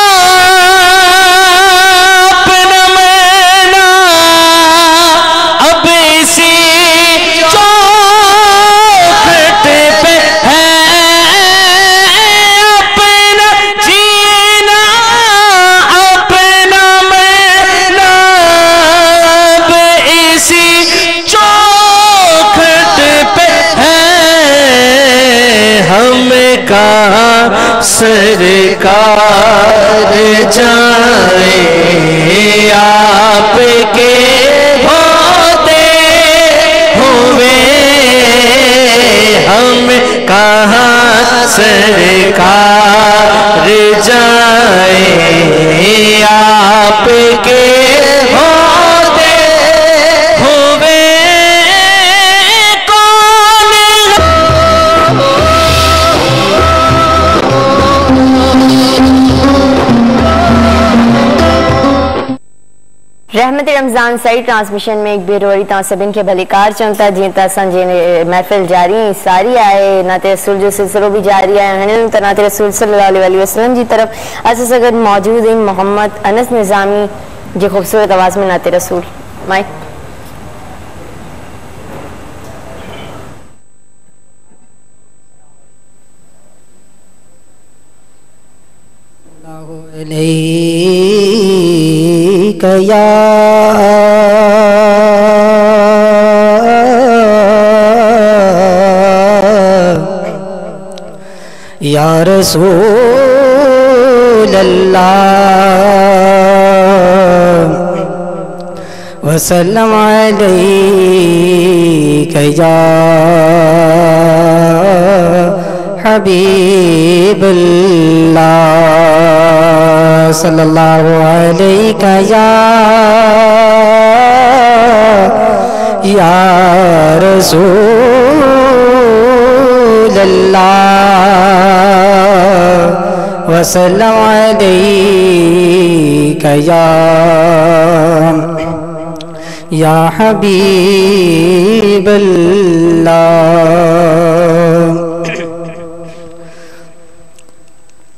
J: अपना मरना अब इसी चौखट पे है। अपना जीना अपना मरना अब इसी चौखट पे है। हम कहाँ सरकार जाए आपके होते हुए, हम कहाँ सरकार जाए आपके होते हुए।
A: रहमत रमज़ान सही ट्रांसमिशन में एक बेरोरी ता सभिन के भलीकार चवंता जीअं त असांजे महफ़िल जारी सारी आहे, नाते रसूल जो सिलसिलो भी जारी आहे। हाणे त नाते रसूल सल्लल्लाहु अलैहि वसल्लम जी तरफ़ असां सां गॾु मौजूद आहिनि मोहम्मद अनस निज़ामी जे ख़ूबसूरत आवाज़ में नाते रसूल। माइक
K: या या रसूल अल्लाह वसल्लम अलैका या हबीबल्लाह सल्लल्लाहु अलैका या रसूल अल्लाह वसल्लम अलैका या हबीबल्लाह।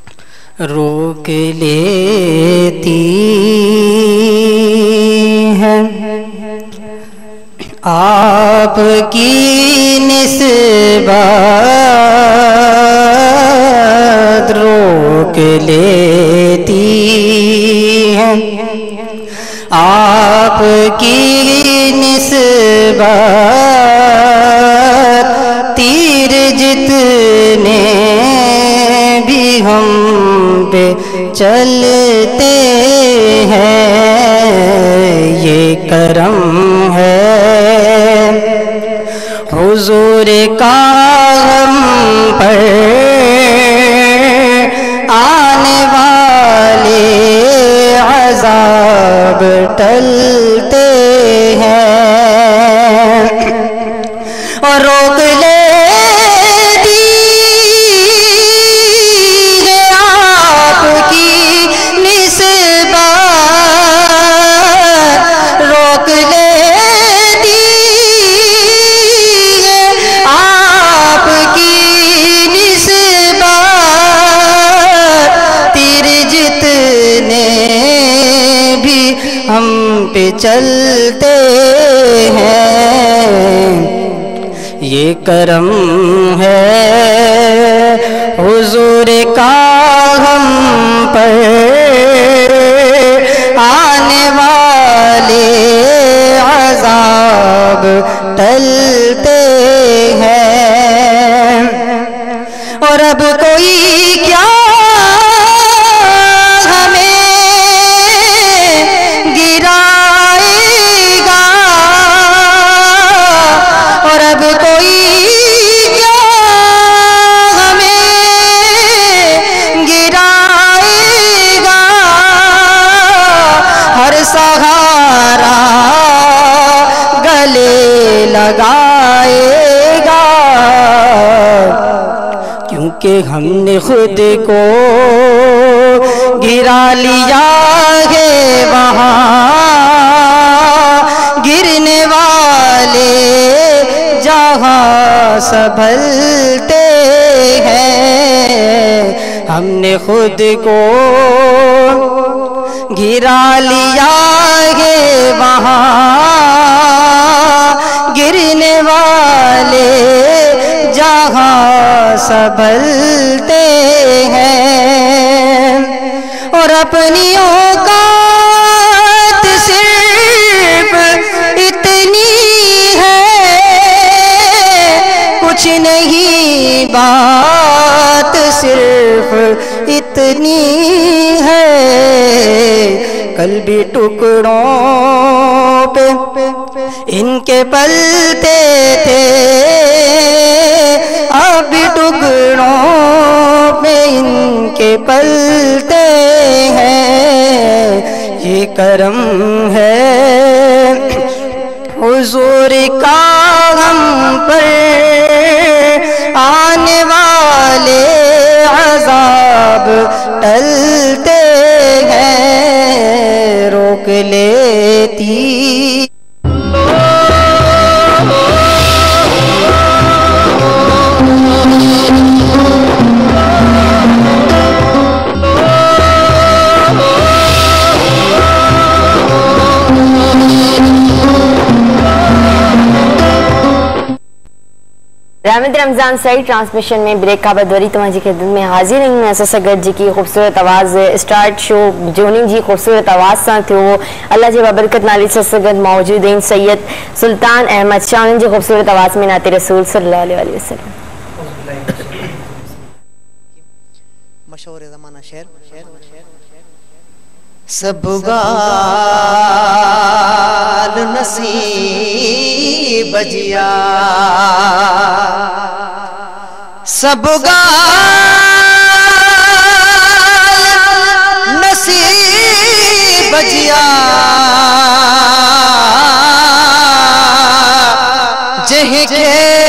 K: रोक लेती है आपकी निस्बत रोक लेती है, आपकी निस्बत तीर जितने भी हम पे चलते हैं, ये करम है हुजूर का हम पर आने वाले अज़ाब टलते हैं और रोक लेती है आपकी निस्बत, रोक लेती है आपकी निस्बत, तीर जितने भी हम पे चलते हैं, ये करम है हुजूर का हम पर आने वाले अज़ाब टलते हैं। और अब कोई क्या हमें गिराएगा, और अब कोई क्या हमें गिराएगा, हर सहारा गले लगाएगा, क्योंकि हमने खुद को गिरा लिया है वहाँ गिरने वाले जहाँ संभलते हैं, हमने खुद को गिरा लिया है वहाँ गिरने वाले जहाँ संभलते हैं। और अपनी औकात सिर्फ इतनी है, कुछ नहीं बात सिर्फ इतनी है, कल भी टुकड़ों पे इनके पलते थे, अब भी टुकड़ों पे इनके पलते हैं, ये करम है हुजूर का हम पर आने वाले अज़ाब टलते हैं, रोक लेती
A: रामिद रमज़ान सही ट्रांसमिशन में ब्रेक का बदवरी तमाजी खिदमत में हाजिर रही सगत जी की खूबसूरत आवाज़ स्टार्ट शो जोनिंग जी खूबसूरत आवाज़ सां थियो अल्लाह जी बरकत नाली सां सगत मौजूद आहिनि सैयद सुल्तान अहमद शाह जी खूबसूरत आवाज़ में नाते रसूल सल्लल्लाहु अलैहि वसल्लम।
F: मशहूर ज़माना शेर
K: सब गाल नसीब जिया, सब गाल नसीब जिया, जहके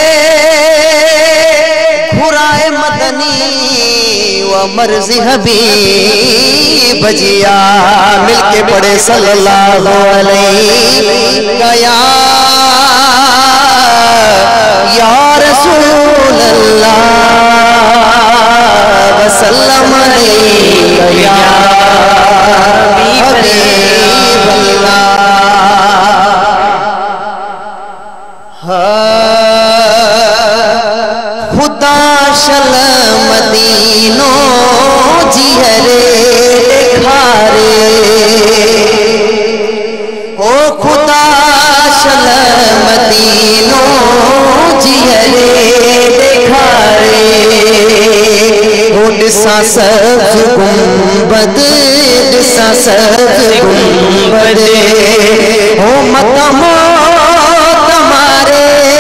K: घुराए मदनी व मर्ज़ी हबीब जिया, मिलके पढ़े सल्लल्लाहु अलैहि गया या रसूल अल्लाह वसल्लम अलैहि या हबीब अल्लाह।
I: दिसा सब्ज़ गुंबद दिसा सब्ज़ गुंबद हो मतमो तुम्हारे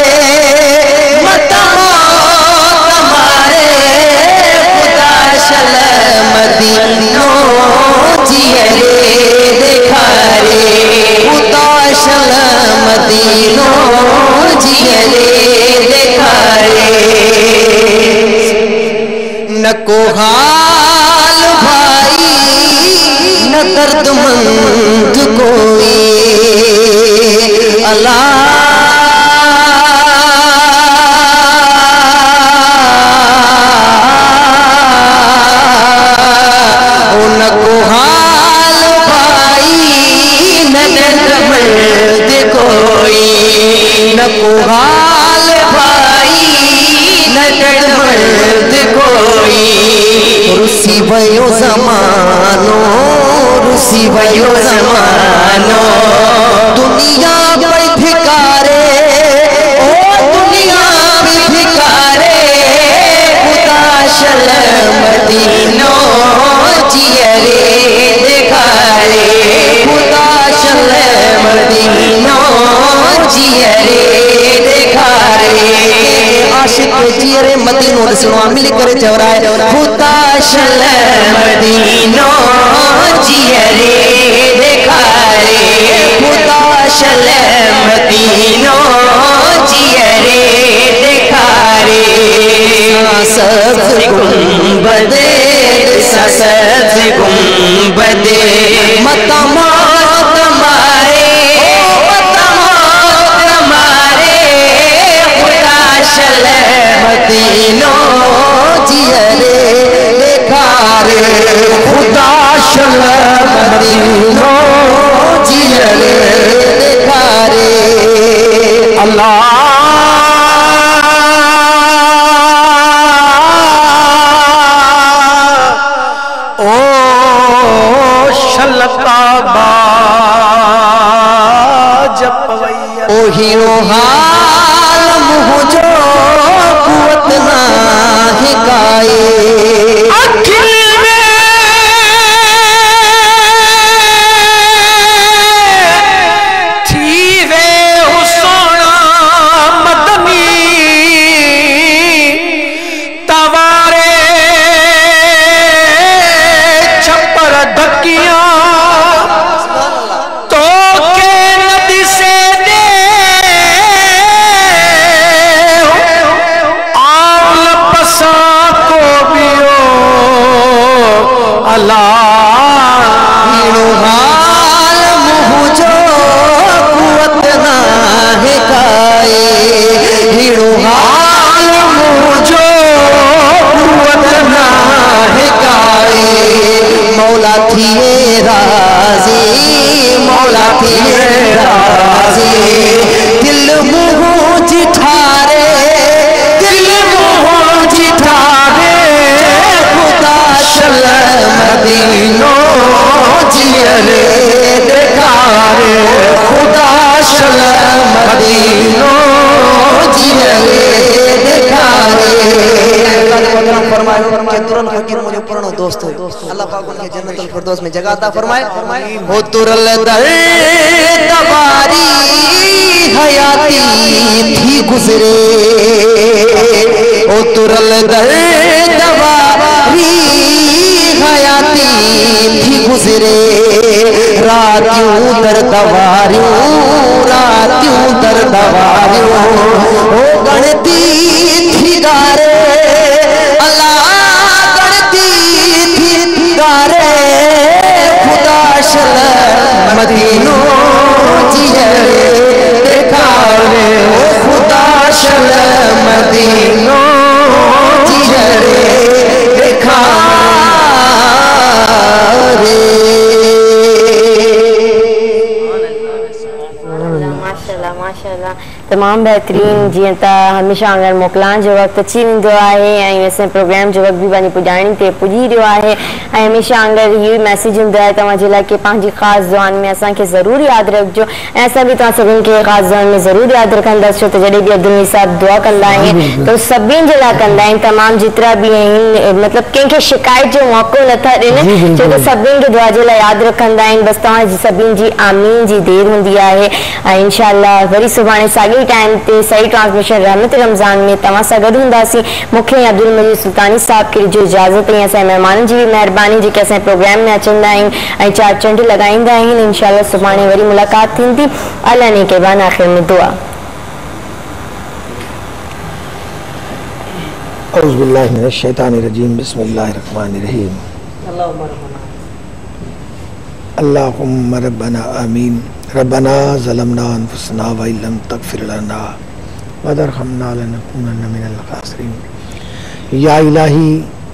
I: खुदा शल मदीनो जियरे देखारे खुदा शल मदीनो जियरे देखारे न को हाल भाई न दर्दमंद कोई अल्लाह न को हाल भाई न दर्दमंद कोई न को हाल भाई न दर्दमंद कोई रुसी भयो ज़मानो रुसी भयो ज़मानो दुनिया पर भिकारे ओ दुनिया भी भिकारे खुदा शल मदीनो जियरे देखारे खुदा शल मदीनो जियरे देखारे आशिक जियरे मदीनो दिसणो मिल करे चवराए खुदा शल मदीनो जियरे देखारे खुदा शल मदीनो जियरे देखारे सब्ज़ गुंबद सब्ज़ गुंबद मतमा तुम्हारे खुदा शल मदीनो जियरे देखारे खुदा शल मदीनो जियरे देखारे अल्लाह ओ शलका जपवैया ओ हीरो हाल मुझो कुवत ना हिकाए अखिल में थी वे हुसोना मदनी तवारे छप्पर ढकिया तो के नदी से दे आल पसा को बियो अल्लाह हाल मुझो कुवत ना हिकाए हीरो हाल मुझो कुवत ना हिकाए मौला थिए राजी मौला थिए राजी दिल मुँह जिठारे दिल मुँह जिठारे खुदा शल मदीनो जियरे देखारे खुदा शल मदीनो जियरे देखारे फरमाए कि तुरल फकीर मुझे पुरानो दोस्त हो अल्लाह पाक उनके जन्नतुल फिरदौस में जगह अता फरमाए हो तुरल दर तवारी हयाती थी गुजरे ओ तुरल दर तवारी हयाती थी गुजरे रातियों दर तवारियों रातियों दर तवारियों ओ गणती थी गारे खुदा शल मदीनो जियरे देखारे खुदा शल मदीनो जियरे देखारे
A: माशाल्लाह माशाल्लाह तमाम बेहतरीन जी त हमेशा अगर मोकलान जो वक्त अची वेंदो आहे ऐं असां प्रोग्राम जो वक्त भी वञी पुॼाइण ते पुॼी रहियो आहे ऐं हमेशा अगर इहो मैसेज हूंदो आहे तव्हां जे लाइ कि पंहिंजी ख़ासि दुआन में असांखे ज़रूर यादि रखिजो ऐं असां बि तव्हां सभिनि खे ख़ासि दुआन में ज़रूर यादि रखंदासीं छो त जॾहिं बि अब्दुल नबी साहब दुआ कंदा आहिनि त सभिनि जे लाइ कंदा आहिनि तमामु जेतिरा बि आहिनि मतिलबु कंहिंखे शिकायत जो मौक़ो नथा ॾियनि छो त सभिनि खे दुआ जे लाइ यादि रखंदा आहिनि बसि तव्हां सभिनि जी आमीन जी देरि हूंदी आहे ऐं इंशाअल्लाह वरी सुभाणे साॻे टाइम ते सही ट्रांसमिशन रहमत रमज़ान में तव्हां सां गॾु हूंदासीं मूंखे अब्दुल मजीद सुल्तानी साहब खे ॾिजो इजाज़त ऐं असांजे महिमाननि जी बि महिरबानी जेके असांजे प्रोग्राम में अचंदा आहिनि ऐं चार चंड लॻाईंदा आहिनि इंशाअल्लाह सुभाणे वरी मुलाक़ात थींदी अल्लाह ने के बाद आख़िर में दुआ
B: औज़ु बिल्लाहि मिनश शैतानिर रजीम बिस्मिल्लाहिर रहमानिर रहीम अल्लाहुम्मा रब्बना आमीन रब्बना ज़लमना अनफुसना व इल्लम तग़फिर लना व तरहमना लनकुनन्ना मिनल ख़ासिरीन। या इलाही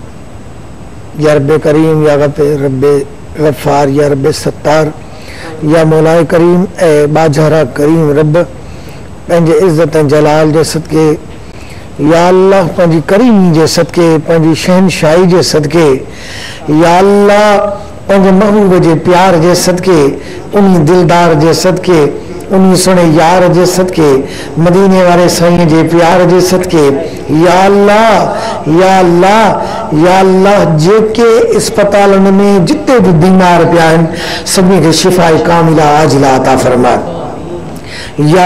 B: या रब्बे करीम या रब्बे गफ़ार या रब्बे सत्तार या मौलाए करीम ए बाजहरा करीम रब पंहिंजे इज़्ज़त ऐं जलाल जे सदके या अल्लाह पंहिंजी करीमी जे सदके पंहिंजी शहनशाही जे सदके या अल्लाह पंहिंजे महबूब जे प्यार जे सदके उन्ही दिलदार जे सदके उन्ही सुणे यार जे सदके मदीने वारे साईं जे प्यार जे सदके या अल्लाह या अल्लाह या अल्लाह जेके अस्पतालनि में जिते भी बीमार पिया आहिनि सभिनी खे शिफ़ाए कामिला आजिला अता फरमा। या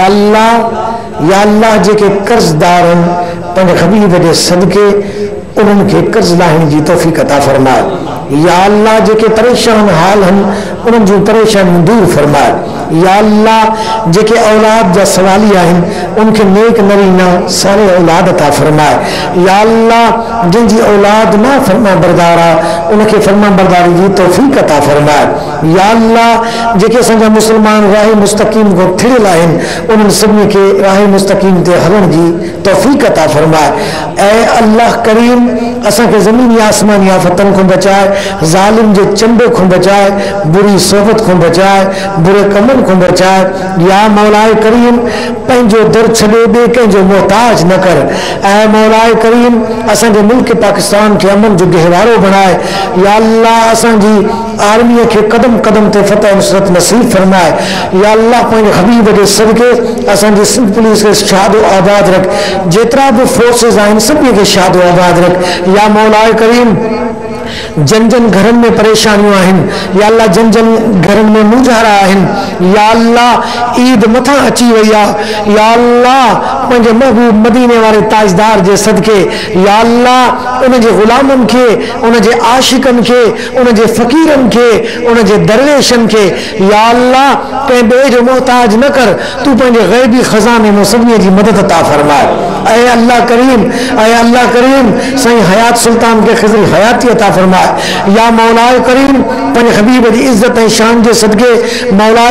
B: अल्लाह जेके कर्ज़दार आहिनि पंहिंजे हबीब जे सदके उन्हनि खे कर्ज़ लाहिण जी तौफ़ीक़ अता फरमाए। या अल्लाह जेके परेशान हाल आहिनि उन्हनि जूं परेशानियूं दूर फरमाए। या अल्लाह जेके औलाद जा सवाली आहिनि उनखे नेक नरीना सारे औलाद अता फरमाए। या अल्लाह जिनजी औलाद ना फरमा बरदार आहे उनखे फरमा बरदारी जी तौफ़ीक़ अता फरमाए। या अल्लाह जेके असांजा मुस्लमान राह मुस्तक़ीम को थिड़ियल आहिनि उन्हनि सभिनी खे राह मुस्तक़ीम ते हलण जी तौफ़ीक़ अता फरमाए। ऐं अल्लाह करीम असांखे ज़मीनी आसमानी आफ़तनि खां बचाए ज़ालिम जे चंबे खां बचाए बुरी सोबत खां बचाए बुरे कमनि खां बचाए। या मौलाए करीम पंहिंजो दर छॾे ॿिए कंहिंजो मोहताज न कर। ऐं मौलाए करीम असांजे मुल्क पाकिस्तान खे अमन जो गहवारो बणाए। या अल्लाह असांजी आर्मीअ खे कदम कदम ते फतह नुसरत नसीब फरमाए। या अल्लाह पंहिंजे हबीब जे सदके असांजी सिंध पुलिस खे शादो आबाद रख जेतिरा बि फोर्सिस आहिनि सभिनी खे शादो आबाद रख। या मौलाए करीम जन जन घरनि में परेशानियूं आहिनि या अल्लाह जन जन घरनि में मुंझारा आहिनि या अल्लाह ईद मथां अची वई आहे या अल्लाह पंहिंजे महबूब मदीने वारे ताजदार जे सदके या अल्लाह उनजे ग़ुलामनि खे उनजे आशिकनि खे उनजे फ़क़ीरनि खे उनजे दरवेशनि खे या अल्लाह कंहिं ॿिए जो मोहताज न कर तूं पंहिंजे ग़ैबी ख़ज़ाने में सभिनी जी मदद अता फरमाए। ऐं अल्लाह करीम साईं हयात सुल्तान के खिज़री हयाती अता फरमाए। या मौलाए करीम पंहिंजे हबीब जी इज़्ज़त ऐं शान जे सदके मौलाए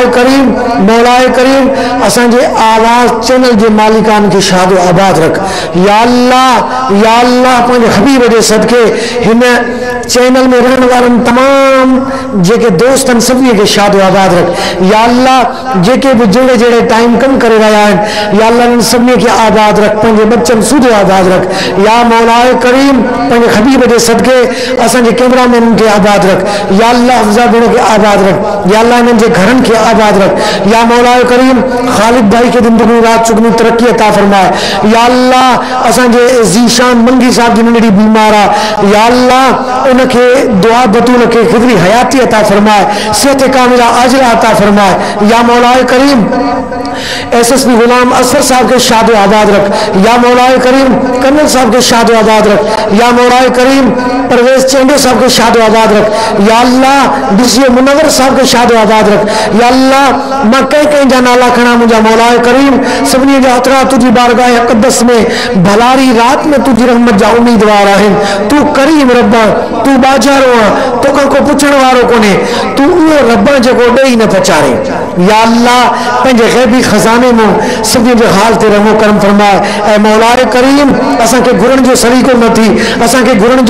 B: करीम असांजे आवाज़ चैनल जे मालिकान खे शादो आबाद रख। या अल्लाह पंहिंजे हबीब जे सदके हिन चैनल में रहण वारनि तमाम जेके दोस्त आहिनि सभिनी खे शादो आबाद रख। या अल्लाह जेके भी जहिड़े जहिड़े टाइम कम करे रहिया आहिनि या अल्लाह सभिनी खे आबाद रख पंहिंजे बच्चन सूदो आबाद रख। या मौलाए करीम पंहिंजे हबीब जे सदके असांजे कैमरामैन खे आबाद रख। या अल्लाह अफ़ज़ा भेण खे आबाद रख। या अल्लाह इन्हनि जे घरनि खे आबाद रख। या मौलाए करीम ख़ालिद भाई खे ज़िंदगी रात चुगनी तरक्की अता फरमाए। या अल्लाह असांजे ज़ीशान मंगी साहब जी नंढड़ी बीमार आहे या अल्लाह उनखे दुआ बतूल के खिदरी हयाती अता फरमाए सेहत कामिला आजिला अता फरमाए। या मौलाए करीम SSP गुलाम असफर साहब के शादो आबाद रख। या मौलाए करीम कर्नल साहब के शादो आबाद रख। या मौलाए करीम परवेज चेंडे साहब के शादो आबाद रख। या अल्लाह DCO मुनव्वर साहब के शादो आबाद रख। या अल्लाह मां कहीं जा नाला खणा मुंहिंजा मौलाए करीम सभिनी जा हथरा तुझी बारगाह अक़दस में भलारी रात में तुझी रहमत जा उम्मीदवार आहिनि। तू करीम रब्बा तू बाजारो आहे तोखां को पुछण वारो कोन्हे तू उहो रब जेको ॾेई न पचारे। या अल्लाह पंहिंजे ग़ैबी ख़ज़ाने में सभिनी जे हाल ते रहमो करम फरमाए। ऐं मौलाए करीम असांखे घुरण जो सलीक़ो न थी असांखे घुरण जो तरीक़ो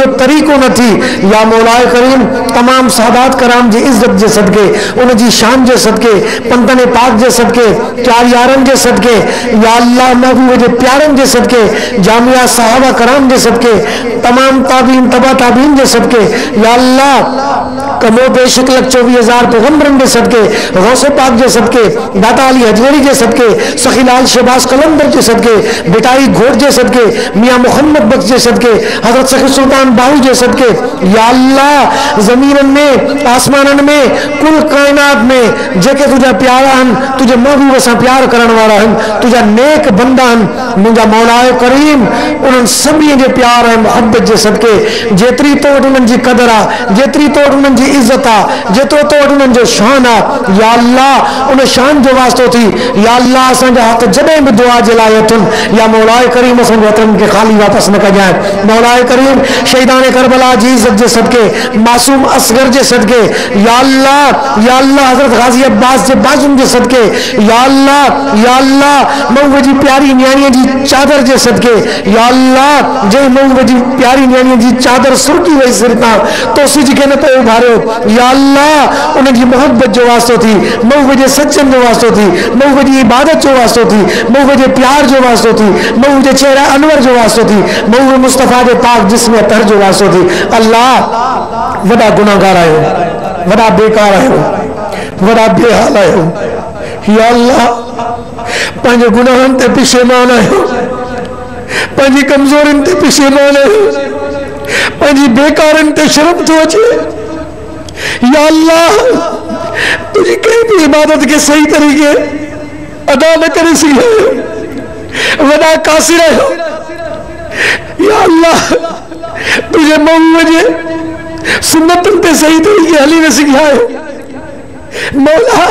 B: को न थी। या मौलाए करीम तमाम सादात कराम जी इज्जत जे सदके, उन जी शान जे सदके, पंतन पाक जे सदके, चार यारन जे सदके, या अल्लाह महबूब जे प्यारन जे सदके, जामिया सहाबा कराम जे सदके, तमाम ताबीन तबा ताबीन जे सदके, या अल्लाह कमो बेश 1,24,000 पैगंबरन जे सदके, गौसे पाक जे सदके, दाता अली हजवेरी जे सदके, सखीलाल शहबाज कलंदर जे सदके, बेटाई घोट जे सदके, मियां मोहम्मद बख्श जे सदके, हजरत सखी सुल्तान बाहू जे सदके, या अल्लाह जमीनन में आसमानन में कुल कायनात में जेके तुझा प्यारा हन, तुझे महबूब सां प्यार करण वाला हन, तुझा नेक बंदा हन, मुंहिंजा मौलाए करीम उन्हनि सभी जे प्यार ऐं मोहब्बत जे सदके जेतिरी तो वटि उन्हनि जी क़दर आहे, जेतिरी तो वटि उन्हनि जी इज़त आहे, जेतिरो तो वटि उन्हनि जो शान आहे, या अल्लाह उन शान जो वास्तो थी। या अल्लाह असांजा हथ जॾहिं बि दुआ जे लाइ अथनि, या मौलाए करीम असांजे हथनि खे ख़ाली वापसि न कजांइ। मौलाए करीम शहीदान करबला जी इज़त जे सदके, मासूम असगर जे सदके, या अल्लाह हज़रत गाज़ी अब्बास जे बाज़ुनि जे सदके, या अल्लाह महबूब जी प्यारी न्याणीअ जी चादर जे सदके, या अल्लाह जंहिं महबूब जी प्यारी न्याणीअ जी चादर सुरकी वई सिर तां तो सिज खे न पियो उभारियो, या अल्लाह उन जी मोहब्बत जो वास्तो थी, महबूब जे सचन जो वास्तो थी, महबूब जी इबादत जो वास्तो थी, महबूब जे प्यार जो वास्तो थी, महबूब जे चेहरा अनवर जो वास्तो थी, महबूब मुस्तफ़ा जे पाक जिस्म अतहर जो वास्तो थी। अल्लाह वॾा गुनाहगार आहियो, वॾा बेकार आहियो, वॾा बेहाल आहियो। या अल्लाह पंहिंजे गुनाहनि ते पिशेमान आहियो, पंहिंजी कमज़ोरियुनि ते पिशेमान आहियो, पंहिंजी बेकारनि ते शर्म थो अचे। या अल्लाह तुझी कंहिं बि इबादत के सही तरीके अदा न करे सघियो, वॾा कासिर आहियो। या अल्लाह तुझे महबूब जे सुन्नतनि ते सही तरीके हली न सघिया आहियो। मौला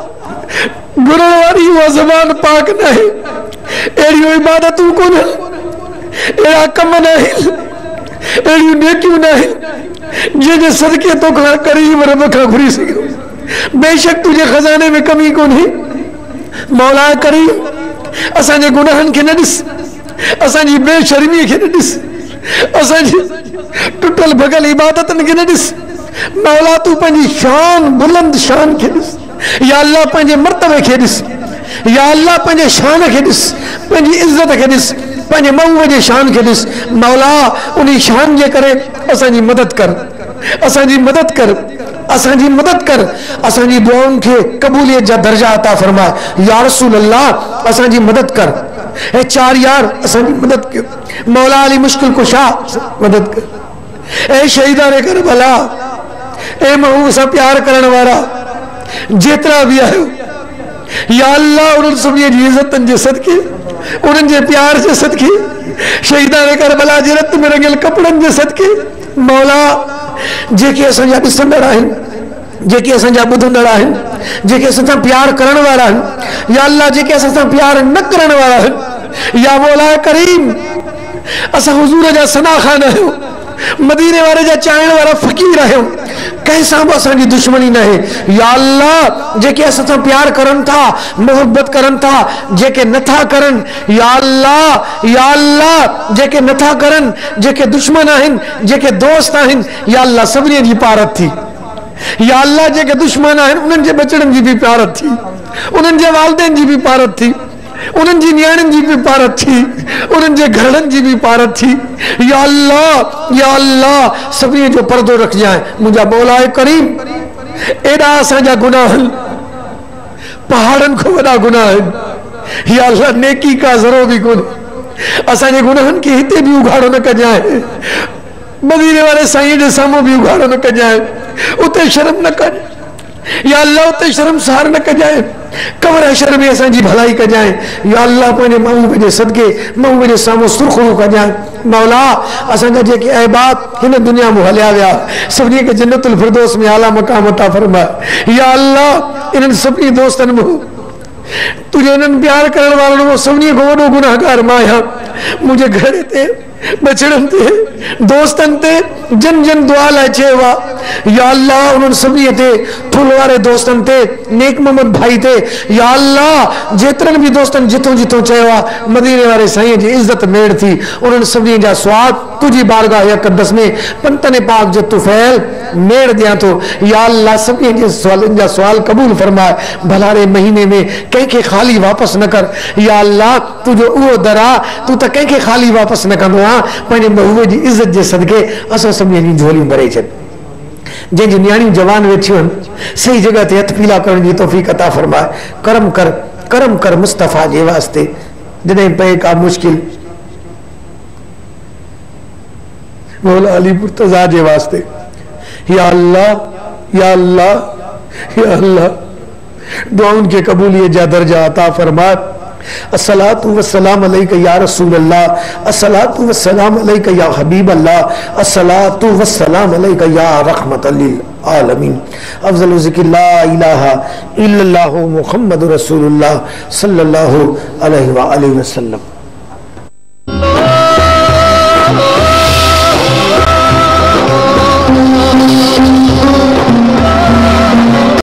B: गुरण वारी उहा ज़बान पाक न आहे, अहिड़ियूं इबादतूं कोन, अहिड़ा कम न आहिनि, अहिड़ियूं नेकियूं न आहिनि जंहिंजे सदके तो करीब रब खां घुरी सघियो। बेशक तुझे खजाने में कमी कोन्हे। मौला करीम असांजे गुनाहनि खे न ॾिस, असांजी बेशर्मीअ खे न ॾिस, असांजी टुटल भगल इबादतनि खे न ॾिस। मौला तू पंहिंजी शान बुलंद शान खे ॾिस। या अल्लाह पंहिंजे मर्तबे खे ॾिस, या अल्लाह पंहिंजे शान खे ॾिस, पंहिंजी इज़त खे ॾिस, पंहिंजे महबूब जे शान खे ॾिस। मौला उन शान जे करे असांजी मदद कर, असांजी मदद कर, असांजी मदद कर, असांजी दुआउनि खे क़बूलियत जा दर्जा अता फरमा। या रसूल अल्लाह असांजी मदद कर, ए चार यार असांजी मदद कर। मौला अली मुश्किल कुशा मदद कर। ए शहीदान करबला, ए महबूब सां प्यार करण वारा जेतिरा भी आहियो, या अल्लाह उन्हनि सभिनी जी इज़तनि जे सदके, उन्हनि जे प्यार जे सदके, शहीदान करबला जे रत में रंगियल कपड़नि जे सदके, मौला जेके असांजा ॾिसंदड़ आहिनि, जेके असांजा ॿुधंदड़ आहिनि, जेके असां सां प्यार करण वारा आहिनि, या अल्लाह जेके असां सां प्यार न करण वारा आहिनि, या मौला करीम असां हुज़ूर जा सनाख़ान आहियूं, मदीने वारे जा चाहण वारा फ़कीर आहियूं, कंहिंसां बि असांजी दुश्मनी न आहे। या अल्लाह जेके असां सां प्यार करनि था, मोहब्बत करनि था, जेके नथा करनि, या अल्लाह जेके नथा करनि, जेके दुश्मन आहिनि, जेके दोस्त आहिनि, या अल्लाह सभिनी जी पारत थी। या अल्लाह जेके दुश्मन आहिनि उन्हनि जे बचड़नि जी बि पारत थी, उन्हनि जे वालदेन जी बि पारत थी, उन्हनि जी न्याणियुनि जी बि पारत थी, उन्हनि जे घरनि जी बि पारत थी। या अल्लाह सभिनी जो पर्दो रखजांइ। मुंहिंजा मौलाए करीम एॾा असांजा गुनाह आहिनि, पहाड़नि खां वॾा गुनाह आहिनि। या अल्लाह नेकी का ज़रो बि कोन्हे, असांजे गुनाहनि खे हिते बि उघाड़ो न कजांइ, मदीने वारे साईं जे साम्हूं बि उघाड़ो न कजांइ, उते शर्म न कजांइ। या अल्लाह उते शर्मसार न कजांइ, कब्र हशर में असांजी भलाई कजांइ। या अल्लाह पंहिंजे महबूब जे सदके, महबूब जे साम्हूं सुरख़ुरू कजांइ। मौला असांजा जेके अहबाब हिन दुनिया में हलिया विया, सभिनी खे जन्नतुल फिरदौस में आला मक़ाम अता फरमाए। या अल्लाह इन्हनि सभिनी दोस्तनि में तुझे इन्हनि प्यार करण वारनि में सभिनी खां वॾो गुनाहगार मां आहियां। मुंहिंजे घर ते बचड़न ते दोस्तन ते जन जन दुआ लाइ चयो आहे या अल्लाह उन्हनि सभिनी ते फुल वारे दोस्तन ते नेक मोहम्मद भाई ते या अल्लाह जेतिरनि बि दोस्तन जिथों जिथों चयो आहे मदीने वारे साईं जी इज़त मेड़ थी उन्हनि सभिनी जा सवाल तुझी बारगाह अक़दस में पंतने पाक जो तुफैल मेड़ दियां तो या अल्लाह सभिनी जे सवालनि जा सवाल कबूल फरमाए भलारे महीने में कंहिंखे खाली वापस न कर या अल्लाह तुझो उहो दरा तू त कंहिंखे खाली वापस न कंदो आहे पंहिंजे महबूब जी इज़त जे सदके असां सभिनी जी झोलियूं भरे छॾ जंहिंजी न्याणियूं जवान वेठियूं आहिनि सही जगह ते हथ पीला करण जी तौफ़ीक़ अता फरमाए करम कर मुस्तफ़ा जे वास्ते जॾहिं पए का मुश्किल मौला अली मुर्तज़ा जे वास्ते या अल्लाह या अल्लाह या अल्लाह दुआउनि खे क़बूलियत जा दर्जा अता फरमाए अस्सलातु वस्सलाम अलैका या रसूल अल्लाह अस्सलातु वस्सलाम अलैका या हबीब अल्लाह अस्सलातु वस्सलाम अलैका या रहमतल लिल आलमीन अफज़लु ज़िक्र ला इलाहा इल्लल्लाहु मुहम्मदुर रसूलुल्लाह सल्लल्लाहु अलैहि व आलिहि वसल्लम।